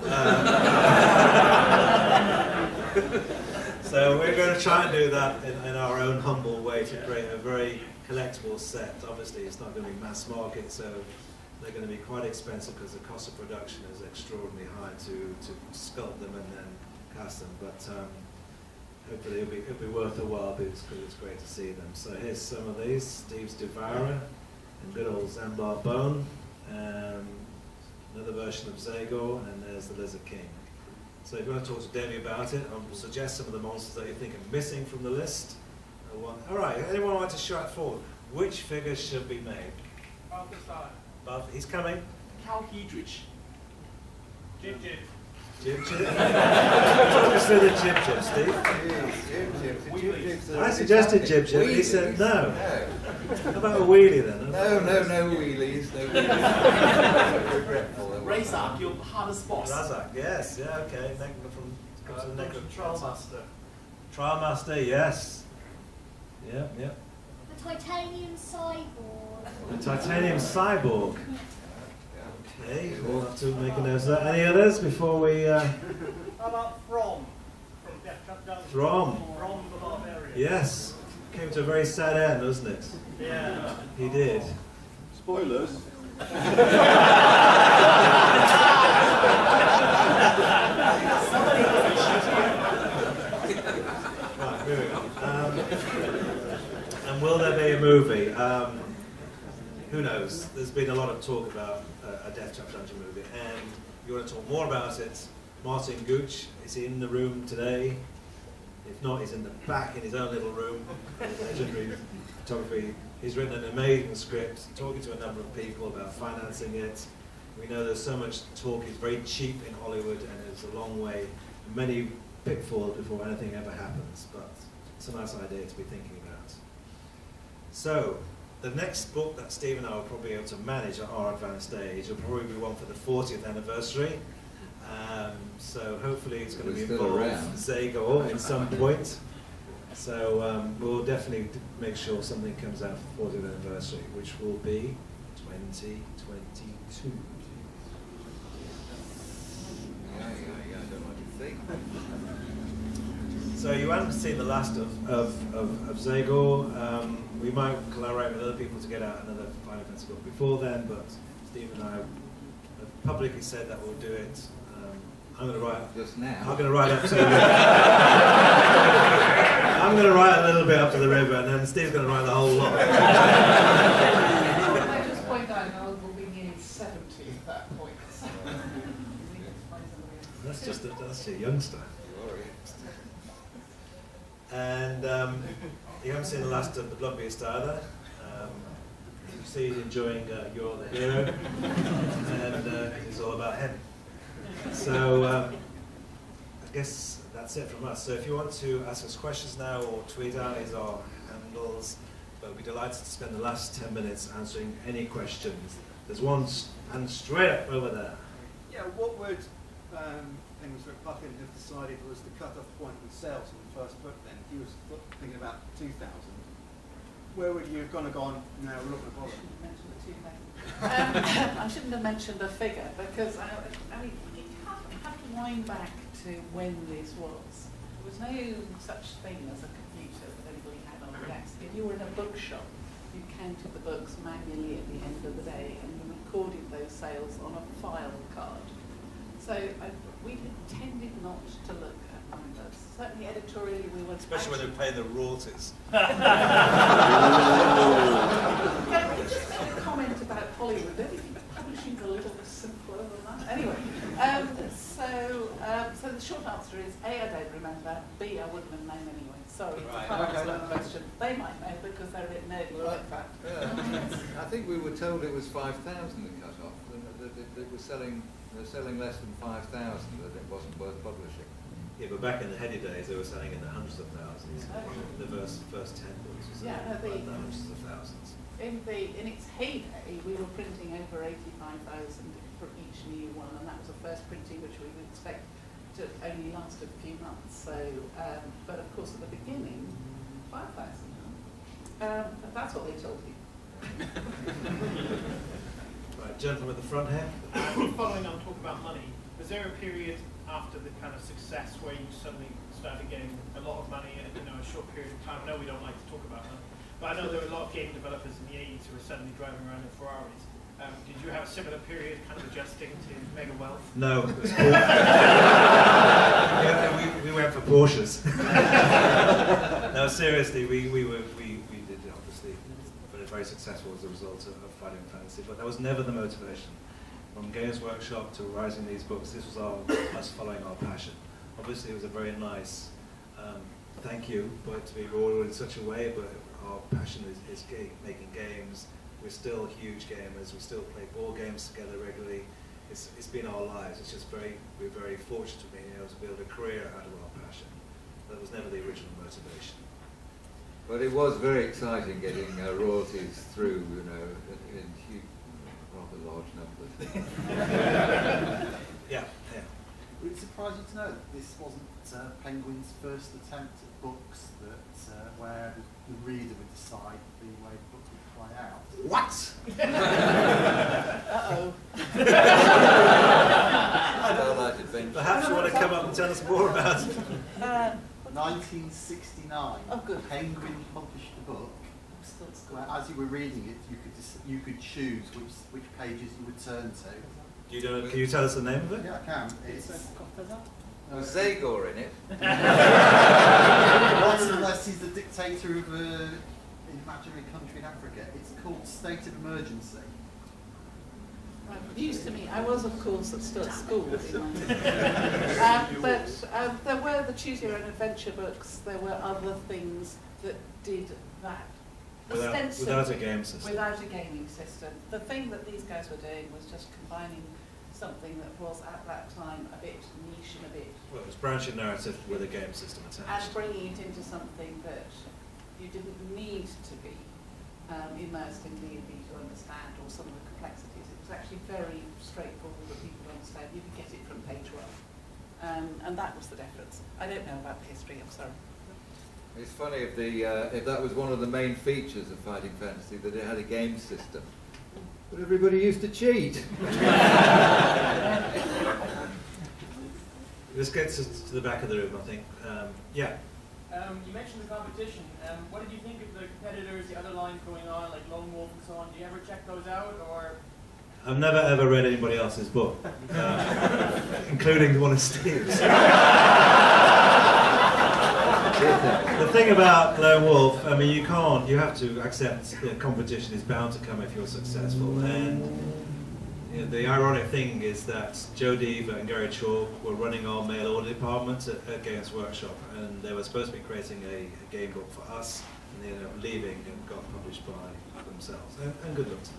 So we're going to try and do that in our own humble way to create a very collectible set. Obviously it's not going to be mass market, so they're going to be quite expensive because the cost of production is extraordinarily high to sculpt them and then cast them. But hopefully it'll be worth a while because it's great to see them. So here's some of these. Steve's Devourer and good old Zambar Bone. Another version of Zagor, and there's the Lizard King. So if you want to talk to Demi about it, I'll suggest some of the monsters that you think are missing from the list. Alright, anyone like to shout forward? Which figures should be made? He's coming. Calhedrich. Jib Jib. Jib Jib. Talk us through the Jib Jib, Steve. I suggested Jib Jib, he said no. How about a wheelie then? No wheelies, no wheelies. Regretful. Razak, your hardest boss. Razak, yes, yeah, okay. Comes to the neck of Trial Master. Trial Master, yes. Yeah. The Titanium Cyborg. The Titanium Cyborg. Okay, we'll have to make a note of that. Any others before we... How about From Death Trap Dungeon? From the Barbarian. Yes. Came to a very sad end, doesn't it? Yeah. He did. Spoilers. Right, moving on. And will there be a movie? Who knows? There's been a lot of talk about a Death Trap Dungeon movie, and if you want to talk more about it, Martin Gooch is in the room today. If not, he's in the back in his own little room. Legendary photography. He's written an amazing script, talking to a number of people about financing it. We know there's so much talk, it's very cheap in Hollywood, and it's a long way, many pitfalls before anything ever happens, but it's a nice idea to be thinking about. So, the next book that Steve and I will probably be able to manage at our advanced age will probably be one for the 40th anniversary. So hopefully it's going to be involved Zagor at some point. So we'll definitely make sure something comes out for the 40th anniversary, which will be 2022. I don't know what to think. So you haven't seen the last of Zagor. We might collaborate with other people to get out another Final Fantasy book before then, but Steve and I have publicly said that we'll do it. I'm going to write just now. I'm going to write up to the river. I'm going to write a little bit up to the river, and then Steve's going to write the whole lot. Can I just point out I will be nearly 70 at that point. So that's a youngster. And you haven't seen the last of the Bloodbeast either. You see he's enjoying You're the Hero, and it's all about him. So I guess that's it from us. So if you want to ask us questions now or tweet out is our handles, but we'll be delighted to spend the last 10 minutes answering any questions. There's one hand straight up over there. Yeah, what would things that Puffin have decided was the cut-off point with sales in the first book then? He was thinking about 2,000. Where would you have gone? No, we're not going to bother. I shouldn't have mentioned a figure because I mean you have to wind back to when this was. There was no such thing as a computer that anybody had on the desk. If you were in a bookshop, you counted the books manually at the end of the day and you recorded those sales on a file card. So we tended not to look at numbers. Certainly editorially we were... Especially when they pay the royalties. Just make a comment about Hollywood. I think publishing's a little bit simpler than that. Anyway, so the short answer is A, I don't remember, B, I wouldn't have known anyway. Sorry, I can't answer that question. They might know because they're a bit nerdy like that. Yeah. I think we were told it was 5,000 the cut-off. They were selling less than 5,000, that it wasn't worth publishing. Yeah, but back in the heady days, they were selling in the hundreds of thousands. The first 10 books were selling in the hundreds of thousands. in its heyday, we were printing over 85,000 for each new one, and that was the first printing which we would expect to only last a few months. So, but of course, at the beginning, 5,000. That's what they told you. Right, gentleman at the front here. Following on talk about money, was there a period after the kind of success where you suddenly started getting a lot of money in a short period of time? I know we don't like to talk about money, but I know there were a lot of game developers in the 80s who were suddenly driving around in Ferraris. Did you have a similar period, kind of adjusting to mega wealth? No. We went for Porsches. No, seriously, we did obviously very successful as a result of Fighting Fantasy, but that was never the motivation. From Games Workshop to writing these books, this was us following our passion. Obviously, it was a very nice thank you, but to be rewarded in such a way. But our passion is making games. We're still huge gamers. We still play board games together regularly. It's been our lives. It's just we're very fortunate to be able to build a career out of our passion. That was never the original motivation. But it was very exciting getting royalties through, in huge, rather large numbers. Yeah. Would it surprise you to know that this wasn't Penguin's first attempt at books where the reader would decide the way the book would play out? What? Starlight Adventure. Perhaps you want to come up and tell us more about it. 1969, Oh, good. Penguin published a book where, as you were reading it, you could choose which pages you would turn to. Can you tell us the name of it? Yeah, I can. It's Was Zagor in it? more or less he's the dictator of an imaginary country in Africa. It's called State of Emergency. News to me. I was, of course, still at school. But there were the Choose Your Own Adventure books. There were other things that did that. Without a game system. Without a gaming system. The thing that these guys were doing was just combining something that was at that time a bit niche and a bit... Well, it was branching narrative with a game system and attached. bringing it into something that you didn't need to be immersed in D&D to understand, or some of the complexities. It was actually very straightforward that people could understand. You could get it from page one. And that was the difference. I don't know about the history, I'm sorry. It's funny if that was one of the main features of Fighting Fantasy, that it had a game system. But everybody used to cheat. This gets us to the back of the room, I think. Yeah. You mentioned the competition. What did you think of the competitors, the other lines going on, like Lone Wolf and so on? Do you ever check those out, or? I've never ever read anybody else's book, including one of Steve's. The thing about Lone Wolf, I mean, you have to accept that competition is bound to come if you're successful. And the ironic thing is that Joe Deaver and Gary Chalk were running our mail order department at Games Workshop, and they were supposed to be creating a game book for us, and they ended up leaving and got published by themselves. And good luck to them.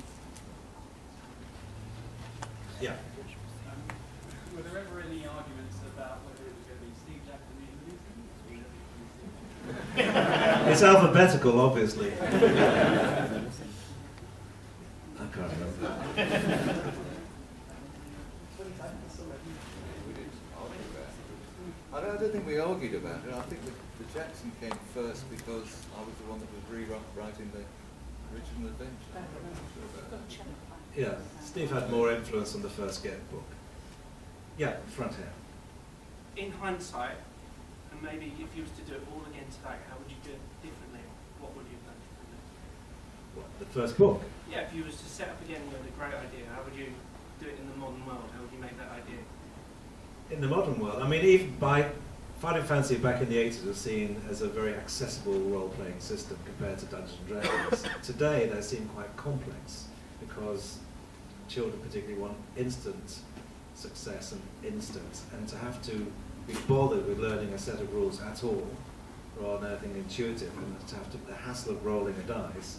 Yeah. Were there ever any arguments about whether it was going to be Steve Jackson or Livingstone? It's alphabetical, obviously. I can't remember. I don't think we argued about it. I think the Jackson came first because I was the one that was rewriting the original adventure. Yeah, Steve had more influence on the first game book. Yeah, front here. In hindsight, and maybe if you was to do it all again today, how would you do it differently? What would you have done differently? What, the first book? Yeah, if you was to set up again with a great idea, how would you do it in the modern world? How would you make that idea? In the modern world, I mean, even by Fighting Fantasy back in the 80s was seen as a very accessible role-playing system compared to Dungeons and Dragons. Today, they seem quite complex because children particularly want instant success and to have to be bothered with learning a set of rules at all, rather than anything intuitive, and to have the hassle of rolling a dice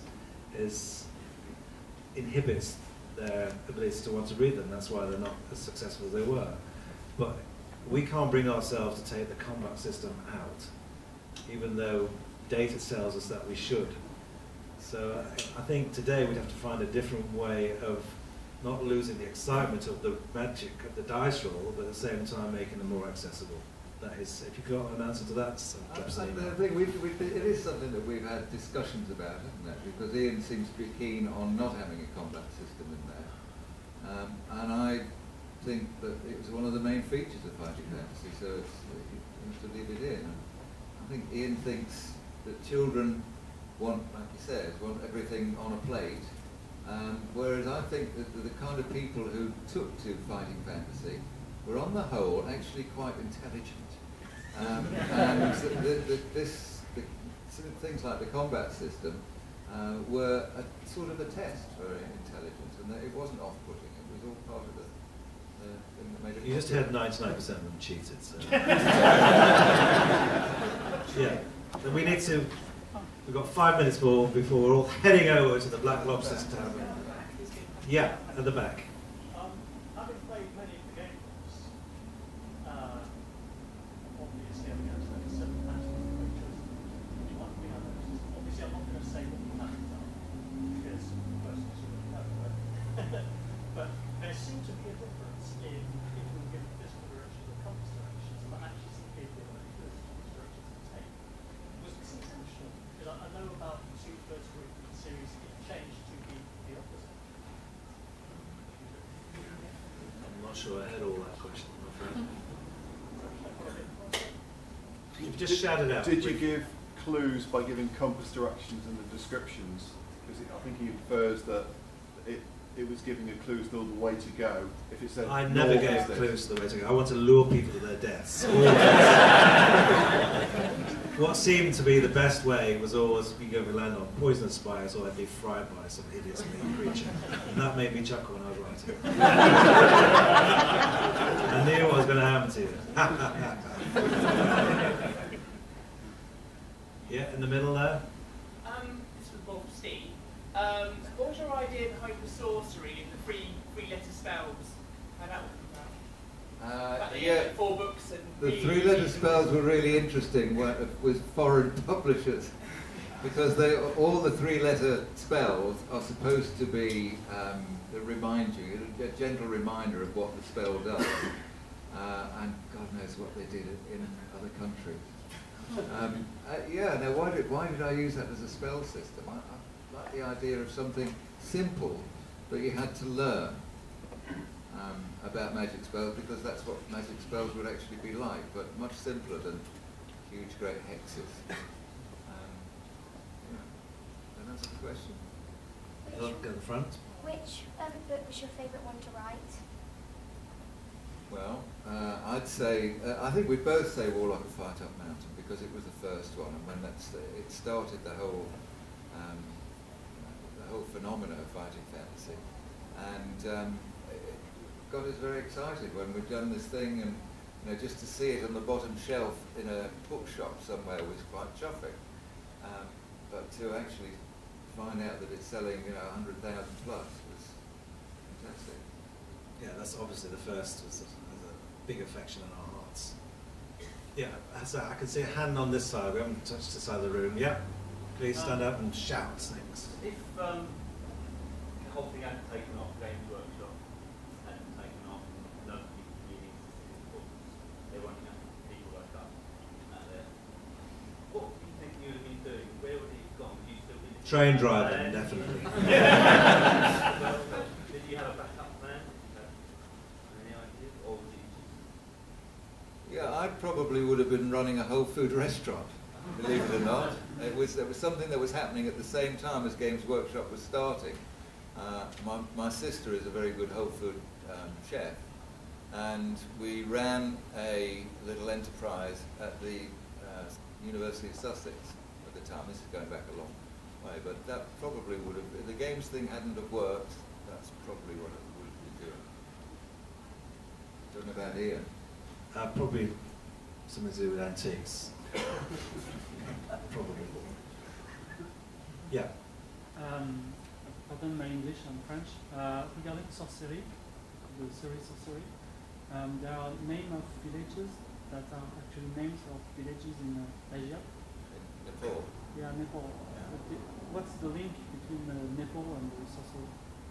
inhibits their ability to want to read them. That's why they're not as successful as they were. But we can't bring ourselves to take the combat system out, even though data tells us that we should. So I think today we'd have to find a different way of not losing the excitement of the magic of the dice roll, but at the same time making them more accessible. That is, if you've got an answer to that, so perhaps I think it is something that we've had discussions about, isn't it? Because Ian seems to be keen on not having a combat system in there. And I think that it was one of the main features of Fighting Fantasy, so it's to leave it in. I think Ian thinks that children want, like he says, want everything on a plate, whereas I think that the kind of people who took to Fighting Fantasy were on the whole actually quite intelligent. And things like the combat system were a sort of a test for intelligence, and that it wasn't off-putting, it was all part of the thing that made it. You just had 99% of them cheated, so. Yeah, so we need to, we've got 5 minutes more before we're all heading over to the Black Lobster's Tavern. Yeah, at the back. Having played many of the gamebooks, obviously I'm going to make certain patterns of creatures. One thing I noticed, obviously I'm not going to say what the patterns are, because most of us already know, but there seemed to be a difference in if we were given physical directions or compass directions, but actually some people were given compass directions to take. Was this intentional? Because I know about the two first group of the series, it changed to be the opposite. I'm not sure I had all that question, my friend. You've just shouted out. Did you give clues by giving compass directions and the descriptions? Because I think he infers that it was giving a clue to the way to go. If it said I never gave clues to the way to go. I want to lure people to their deaths. What seemed to be the best way was always we go land on poisonous spires or I'd be fried by some hideous mean creature. And that made me chuckle when I was writing. I knew what was going to happen to you. Yeah, in the middle there. This was more for Steve. What was your idea behind the sorcery and the three-letter spells? How that would come yeah, 4 books and the 3-letter spells were really interesting with foreign publishers, because all the 3-letter spells are supposed to be to remind you, a gentle reminder of what the spell does, and God knows what they did in other countries. Yeah, now why did I use that as a spell system? I like the idea of something simple that you had to learn about magic spells, because that's what magic spells would actually be like, but much simpler than huge great hexes. Yeah. That answers the question. Look at the front. Which book was your favourite one to write? Well, I'd say, I think we both say Warlock of Firetop Mountain, because it was the first one, and when it started the whole phenomenon of fighting fantasy, and it got us very excited when we'd done this thing, and just to see it on the bottom shelf in a bookshop somewhere was quite chuffing, but to actually find out that it's selling 100,000 plus was fantastic. Yeah, that's obviously the first, has a big affection in our hearts. Yeah, so I can see a hand on this side. We haven't touched this side of the room. Yeah, please stand up and shout things. If the whole thing hadn't taken off, Games Workshop hadn't taken off, and no people really existed in books, there weren't enough people like us out there, what do you think you would have been doing? Where would it have gone? Would you still be train driving, definitely. Did you have a backup plan? Any ideas? Or was it just... Yeah, I probably would have been running a whole food restaurant, believe it or not. There was something that was happening at the same time as Games Workshop was starting. My sister is a very good whole food chef, and we ran a little enterprise at the University of Sussex at the time. This is going back a long way, but that probably would have, if the games thing hadn't have worked, that's probably what it would have been doing. Don't know about Ian. Probably something to do with antiques. Probably. Yeah. Pardon my English and French. Regarding sorcery, the series sorcery, there are names of villages that are actually names of villages in Asia. Nepal. Yeah, Nepal. What's the link between Nepal and the sorcery?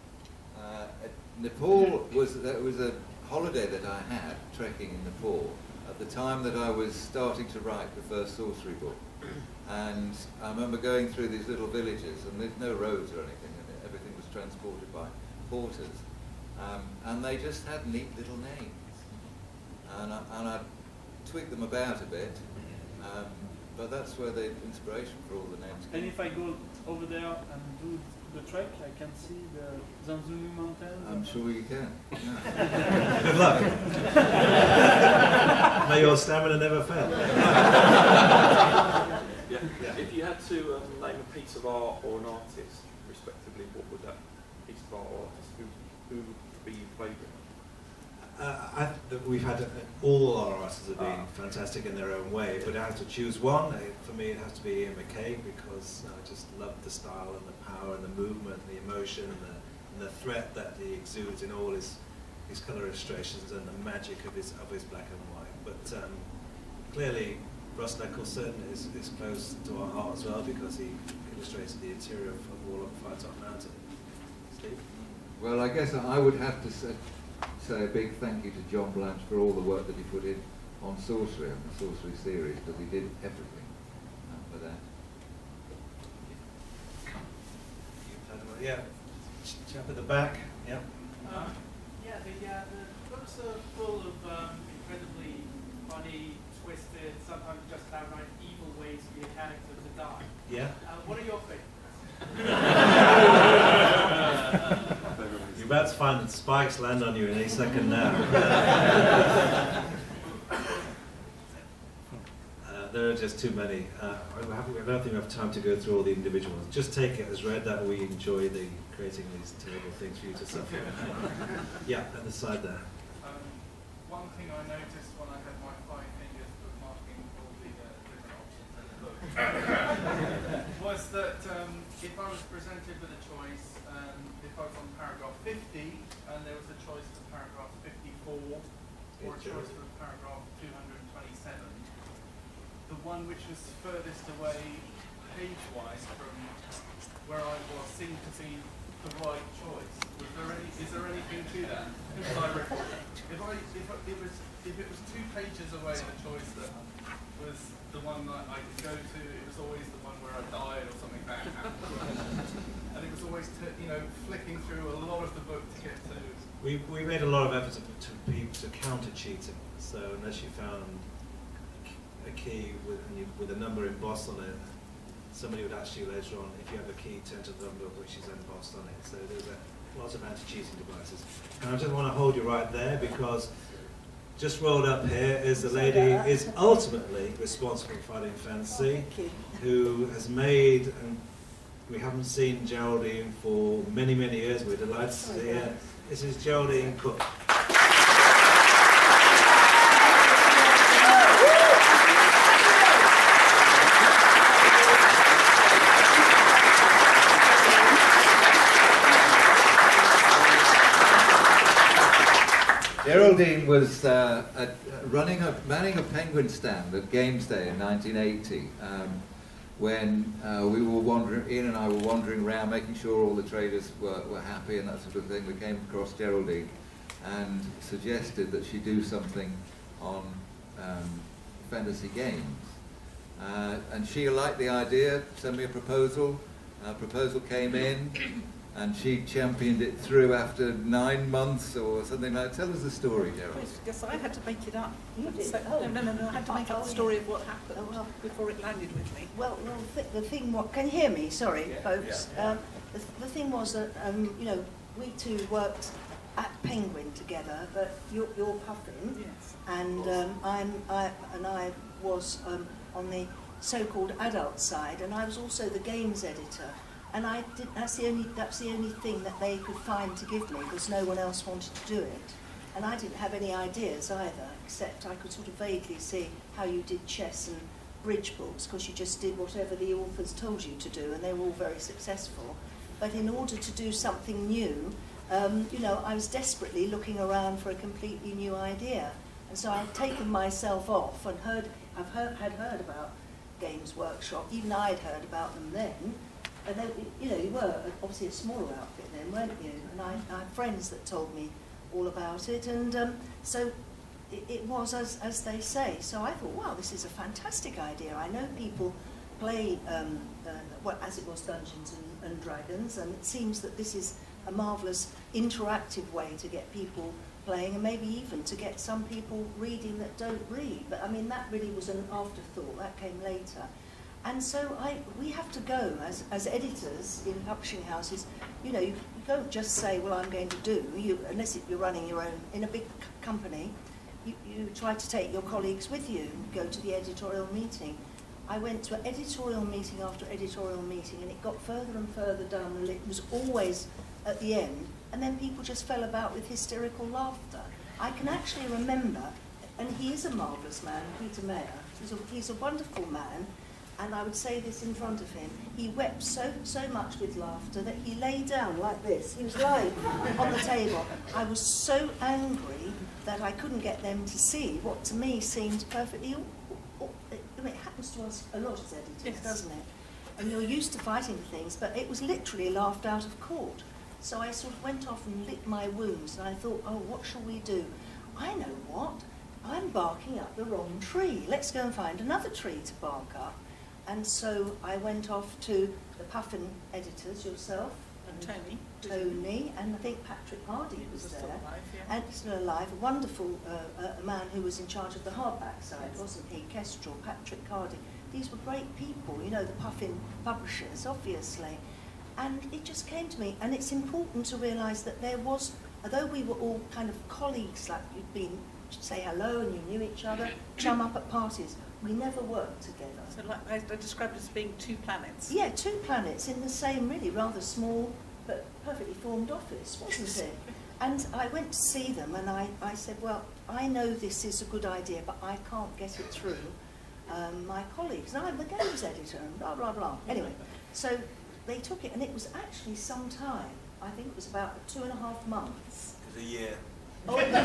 Nepal was a holiday that I had trekking in Nepal at the time that I was starting to write the first sorcery book. And I remember going through these little villages, and there's no roads or anything, and everything was transported by porters. And they just had neat little names. And I tweaked them about a bit, but that's where the inspiration for all the names came. And if I go over there and do the trek, I can see the Zanzulu Mountains? I'm sure you can. Yeah. Good luck. May your stamina never fail. Yeah. If you had to name a piece of art or an artist, respectively, what would that piece of art or artist, who would be your favourite? We've had all our artists have been fantastic in their own way, but I have to choose one. For me, it has to be Ian McCabe, because I just love the style and the power and the movement, and the emotion and the threat that he exudes in all his colour illustrations and the magic of his black and white. But clearly, Ross Nicholson is close to our heart as well, because he illustrated the interior of Warlock of Firetop Mountain. Steve? Well, I guess I would have to say a big thank you to John Blanche for all the work that he put in on sorcery, on the sorcery series, because he did everything for that. Yeah, chap at the back. Yeah. Yeah, the books are full of incredibly funny, twisted, sometimes just outright evil ways for your character to die. Yeah. What are your favourites? You're about to find that spikes land on you in any second now. There are just too many. I don't think we have time to go through all the individual ones. Just take it as read that we enjoy creating these terrible things for you to suffer. Yeah, at the side there. One thing I noticed when I had my 5 fingers bookmarking all the different options in the book was that if I was presented with a choice, if I was on paragraph 50 and there was a choice for paragraph 54 or a choice for paragraph 227, the one which was furthest away page-wise from where I was seemed to be the right choice. Is there anything to that? If it was 2 pages away, the choice that was the one that I could go to, it was always the one where I died or something bad happened. And it was always flicking through a lot of the book to get to. We made a lot of effort to counter cheating. So unless you found a key with a number embossed on it, somebody would ask you later on, if you have a key, turn to the number which is embossed on it. So there's lots of anti-cheating devices. And I just want to hold you right there, because just rolled up here is the lady who is ultimately responsible for Fighting Fantasy, who has made, and we haven't seen Geraldine for many, many years. We're delighted to see her. This is Geraldine Cooke. Geraldine was manning a penguin stand at Games Day in 1980, when Ian and I were wandering around making sure all the traders were happy and that sort of thing. We came across Geraldine and suggested that she do something on fantasy games. And she liked the idea, sent me a proposal. Proposal came in, and she championed it through after 9 months or something like that. Tell us the story, Geraldine. Yes, I had to make it up. You did? So, Oh. No, I had to make up the story of what happened before it landed with me. Well, the thing was, can you hear me? Sorry, folks. Yeah. The thing was that, you know, we two worked at Penguin together, but you're Puffin, yes, and I was on the so-called adult side, and I was also the games editor. And that's the only thing that they could find to give me, because no one else wanted to do it. And I didn't have any ideas either, except I could sort of vaguely see how you did chess and bridge books, because you just did whatever the authors told you to do, and they were all very successful. But in order to do something new, you know, I was desperately looking around for a completely new idea. And so I'd taken myself off and had heard about Games Workshop. Even I'd heard about them then. And they, you know, you were obviously a smaller outfit then, weren't you? And I had friends that told me all about it, and so it was as they say. So I thought, wow, this is a fantastic idea. I know people play, well, as it was, Dungeons and Dragons, and it seems that this is a marvellous interactive way to get people playing, and maybe even to get some people reading that don't read. But I mean, that really was an afterthought. That came later. And so we have to go, as editors in publishing houses, you know, you don't just say, well, I'm going to do, unless you're running your own, in a big company, you try to take your colleagues with you, go to the editorial meeting. I went to an editorial meeting after editorial meeting, and it got further and further down the list. It was always at the end, and then people just fell about with hysterical laughter. I can actually remember, and he is a marvellous man, Peter Mayer, he's a wonderful man, and I would say this in front of him, he wept so much with laughter that he lay down like this. He was lying on the table. I was so angry that I couldn't get them to see what to me seemed perfectly, I mean, it happens to us a lot as editors, yes, doesn't it? And you're used to fighting for things, but it was literally laughed out of court. So I sort of went off and licked my wounds, and I thought, oh, what shall we do? I know what, I'm barking up the wrong tree. Let's go and find another tree to bark up. And so I went off to the Puffin editors, yourself, and Tony, and I think Patrick Hardy was there, and still alive, a wonderful man who was in charge of the hardback side, wasn't he? Kestrel, Patrick Hardy. These were great people, you know, the Puffin publishers, obviously. And it just came to me, and it's important to realise that there was, although we were all kind of colleagues, like you'd been, say hello and you knew each other, chum up at parties, we never worked together. So like I described it as being two planets. Yeah, two planets in the same really rather small but perfectly formed office, wasn't it? And I went to see them, and I said, well, I know this is a good idea, but I can't get it through my colleagues. And I'm the games editor, and blah, blah, blah. Anyway, so they took it, and it was actually some time. I think it was about 2.5 months. It was a year. Oh, I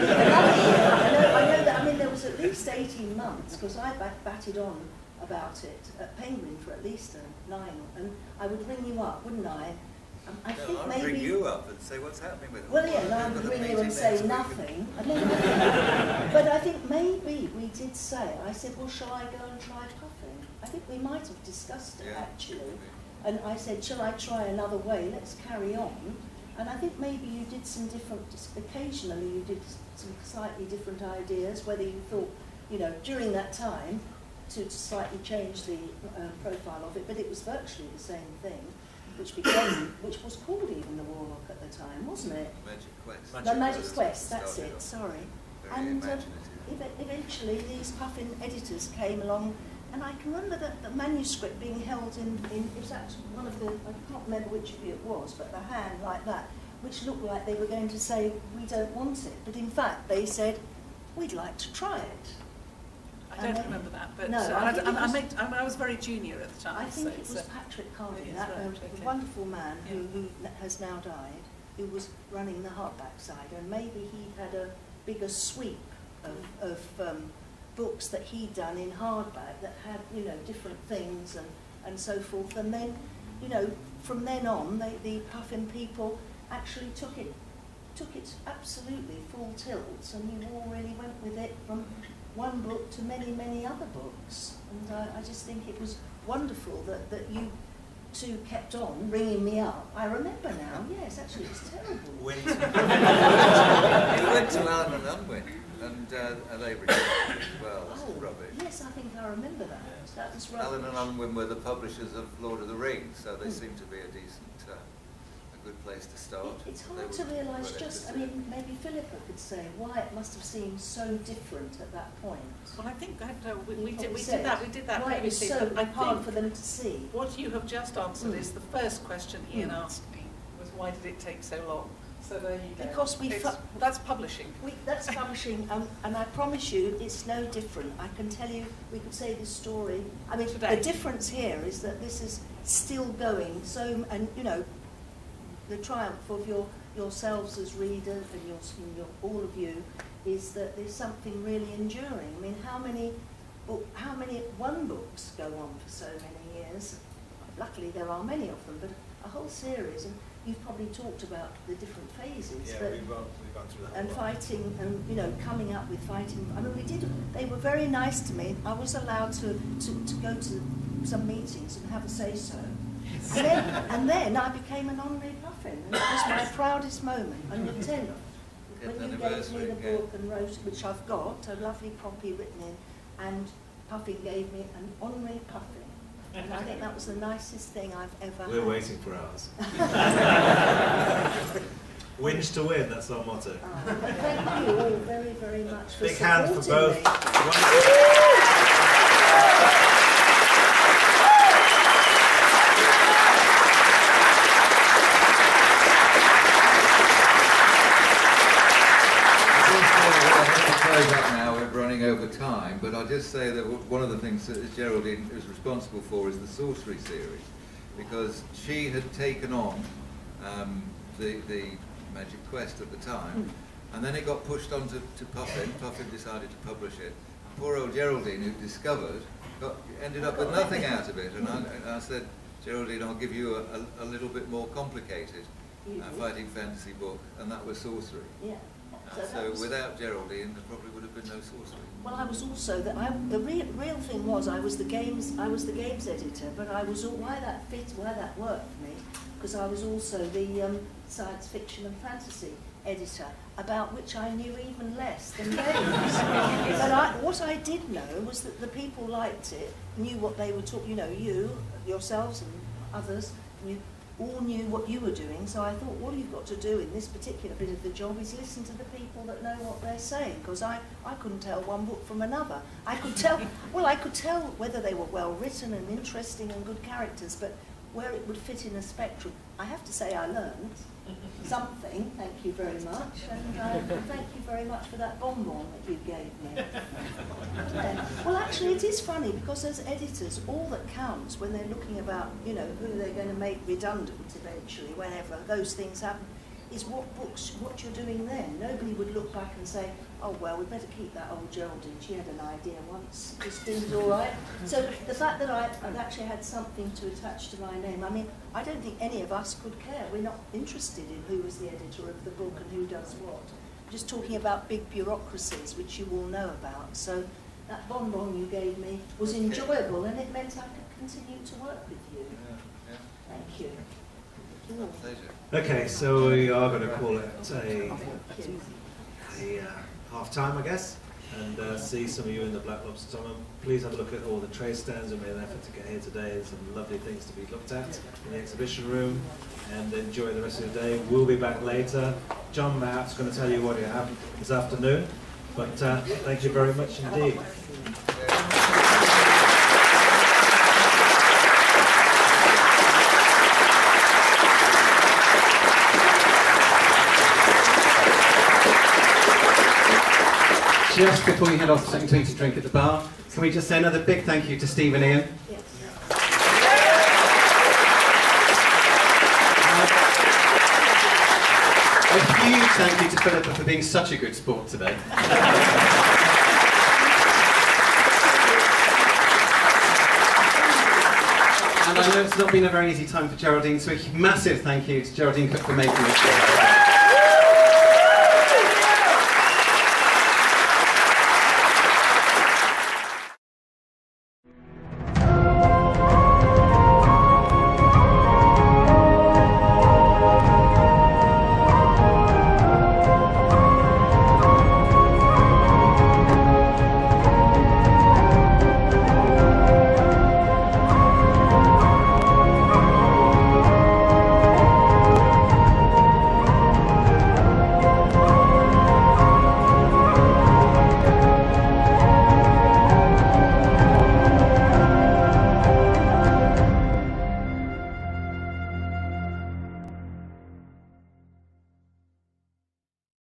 know that. I mean, there was at least 18 months, because I batted on about it at Penguin for at least 9, and I would ring you up, wouldn't I? I think I'd maybe ring you up and say, what's happening with it? Well, yeah, and I would ring you and say nothing. But I think maybe we did say, I said, well, shall I go and try Puffin? I think we might have discussed it, actually. And I said, shall I try another way? Let's carry on. And I think maybe you did some different, occasionally you did some slightly different ideas, whether you thought, you know, during that time, to slightly change the profile of it, but it was virtually the same thing, which was called even the Warlock at the time, wasn't it? Magic Quest. The Magic Quest, that's it, sorry. And eventually these Puffin editors came along, and I can remember the manuscript being held in it was actually one of the, I can't remember which of you it was, but the hand like that, which looked like they were going to say, we don't want it. But in fact, they said, we'd like to try it. I don't remember that, but no, I was very junior at the time. I think it was Patrick Hardy, a wonderful man who has now died, who was running the hardback side, and maybe he had a bigger sweep of books that he'd done in hardback that had, you know, different things and so forth. And then, you know, from then on, the Puffin people actually took it absolutely full tilt, and you all really went with it from one book to many, many other books. And I just think it was wonderful that you two kept on ringing me up. I remember now, yes, actually it was terrible. You went to Allen and Unwin, and they rejected it as well. That's rubbish. Yes, I think I remember that. That was rubbish. Allen and Unwin were the publishers of Lord of the Rings, so they seem to be a decent, a good place to start. It's hard to realise just, I mean, maybe Philippa could say why it must have seemed so different at that point. Well, I think that, we did that why previously. It was so I hard for them to see. What you have just answered is the first question Ian asked me, was why did it take so long? So there you go. Because that's publishing. That's publishing, and I promise you, it's no different. I can tell you, we could say this story. I mean, the difference here is that this is still going. So, and you know, the triumph of yourselves as readers and all of you is that there's something really enduring. I mean, how many how many one books go on for so many years? Luckily there are many of them, but a whole series, and you've probably talked about the different phases. Yeah, but we've gone through that. and fighting, and you know, coming up with fighting. I mean, they were very nice to me. I was allowed to go to some meetings and have a say-so. And then I became an honorary puffin, and it was my proudest moment. And the 10th, when you gave me the book and wrote, which I've got, a lovely copy written in, and Puffin gave me an honorary puffin. And I think that was the nicest thing I've ever had. We're waiting for ours. Whinge to win, that's our motto. Oh, thank you all very, very much for Big hand for supporting both. Up now, we're running over time, but I'll just say that one of the things that Geraldine is responsible for is the sorcery series, because she had taken on the Magic Quest at the time, and then it got pushed on to Puffin. Puffin decided to publish it. Poor old Geraldine, who discovered, ended up with nothing out of it, and I said, Geraldine, I'll give you a little bit more complicated fighting fantasy book, and that was sorcery. Yeah. So without Geraldine, there probably would have been no sorcery. Well, I was also the real thing was I was the games editor, but I was why that worked for me, because I was also the science fiction and fantasy editor, about which I knew even less than games. But what I did know was that the people liked it, knew what they were talking. You know, yourselves and others, all knew what you were doing, so I thought all you've got to do in this particular bit of the job is listen to the people that know what they're saying, because I couldn't tell one book from another. I could tell whether they were well written and interesting and good characters, but where it would fit in a spectrum. I have to say I learned something, thank you very much, and thank you very much for that bonbon that you gave me. Well, actually it is funny, because as editors, all that counts when they're looking about, you know, who they're going to make redundant eventually, whenever those things happen, is what you're doing then. Nobody would look back and say, oh well, we'd better keep that old Geraldine, she had an idea once, Christine's all right. So the fact that I've actually had something to attach to my name, I mean, I don't think any of us could care. We're not interested in who was the editor of the book and who does what. We're just talking about big bureaucracies, which you all know about. So that bonbon you gave me was enjoyable, and it meant I could continue to work with you. Thank you. Okay, so we are going to call it a half-time, I guess, and see some of you in the Black Lobster Tunnel. Please have a look at all the trade stands. We made an effort to get here today. There's some lovely things to be looked at in the exhibition room, and enjoy the rest of the day. We'll be back later. John Matt's going to tell you what you have this afternoon, but thank you very much indeed. Just before you head off to something to drink at the bar, can we just say another big thank you to Steve and Ian? Yes. A huge thank you to Philippa for being such a good sport today. And I know it's not been a very easy time for Geraldine, so a massive thank you to Geraldine Cooke for making this.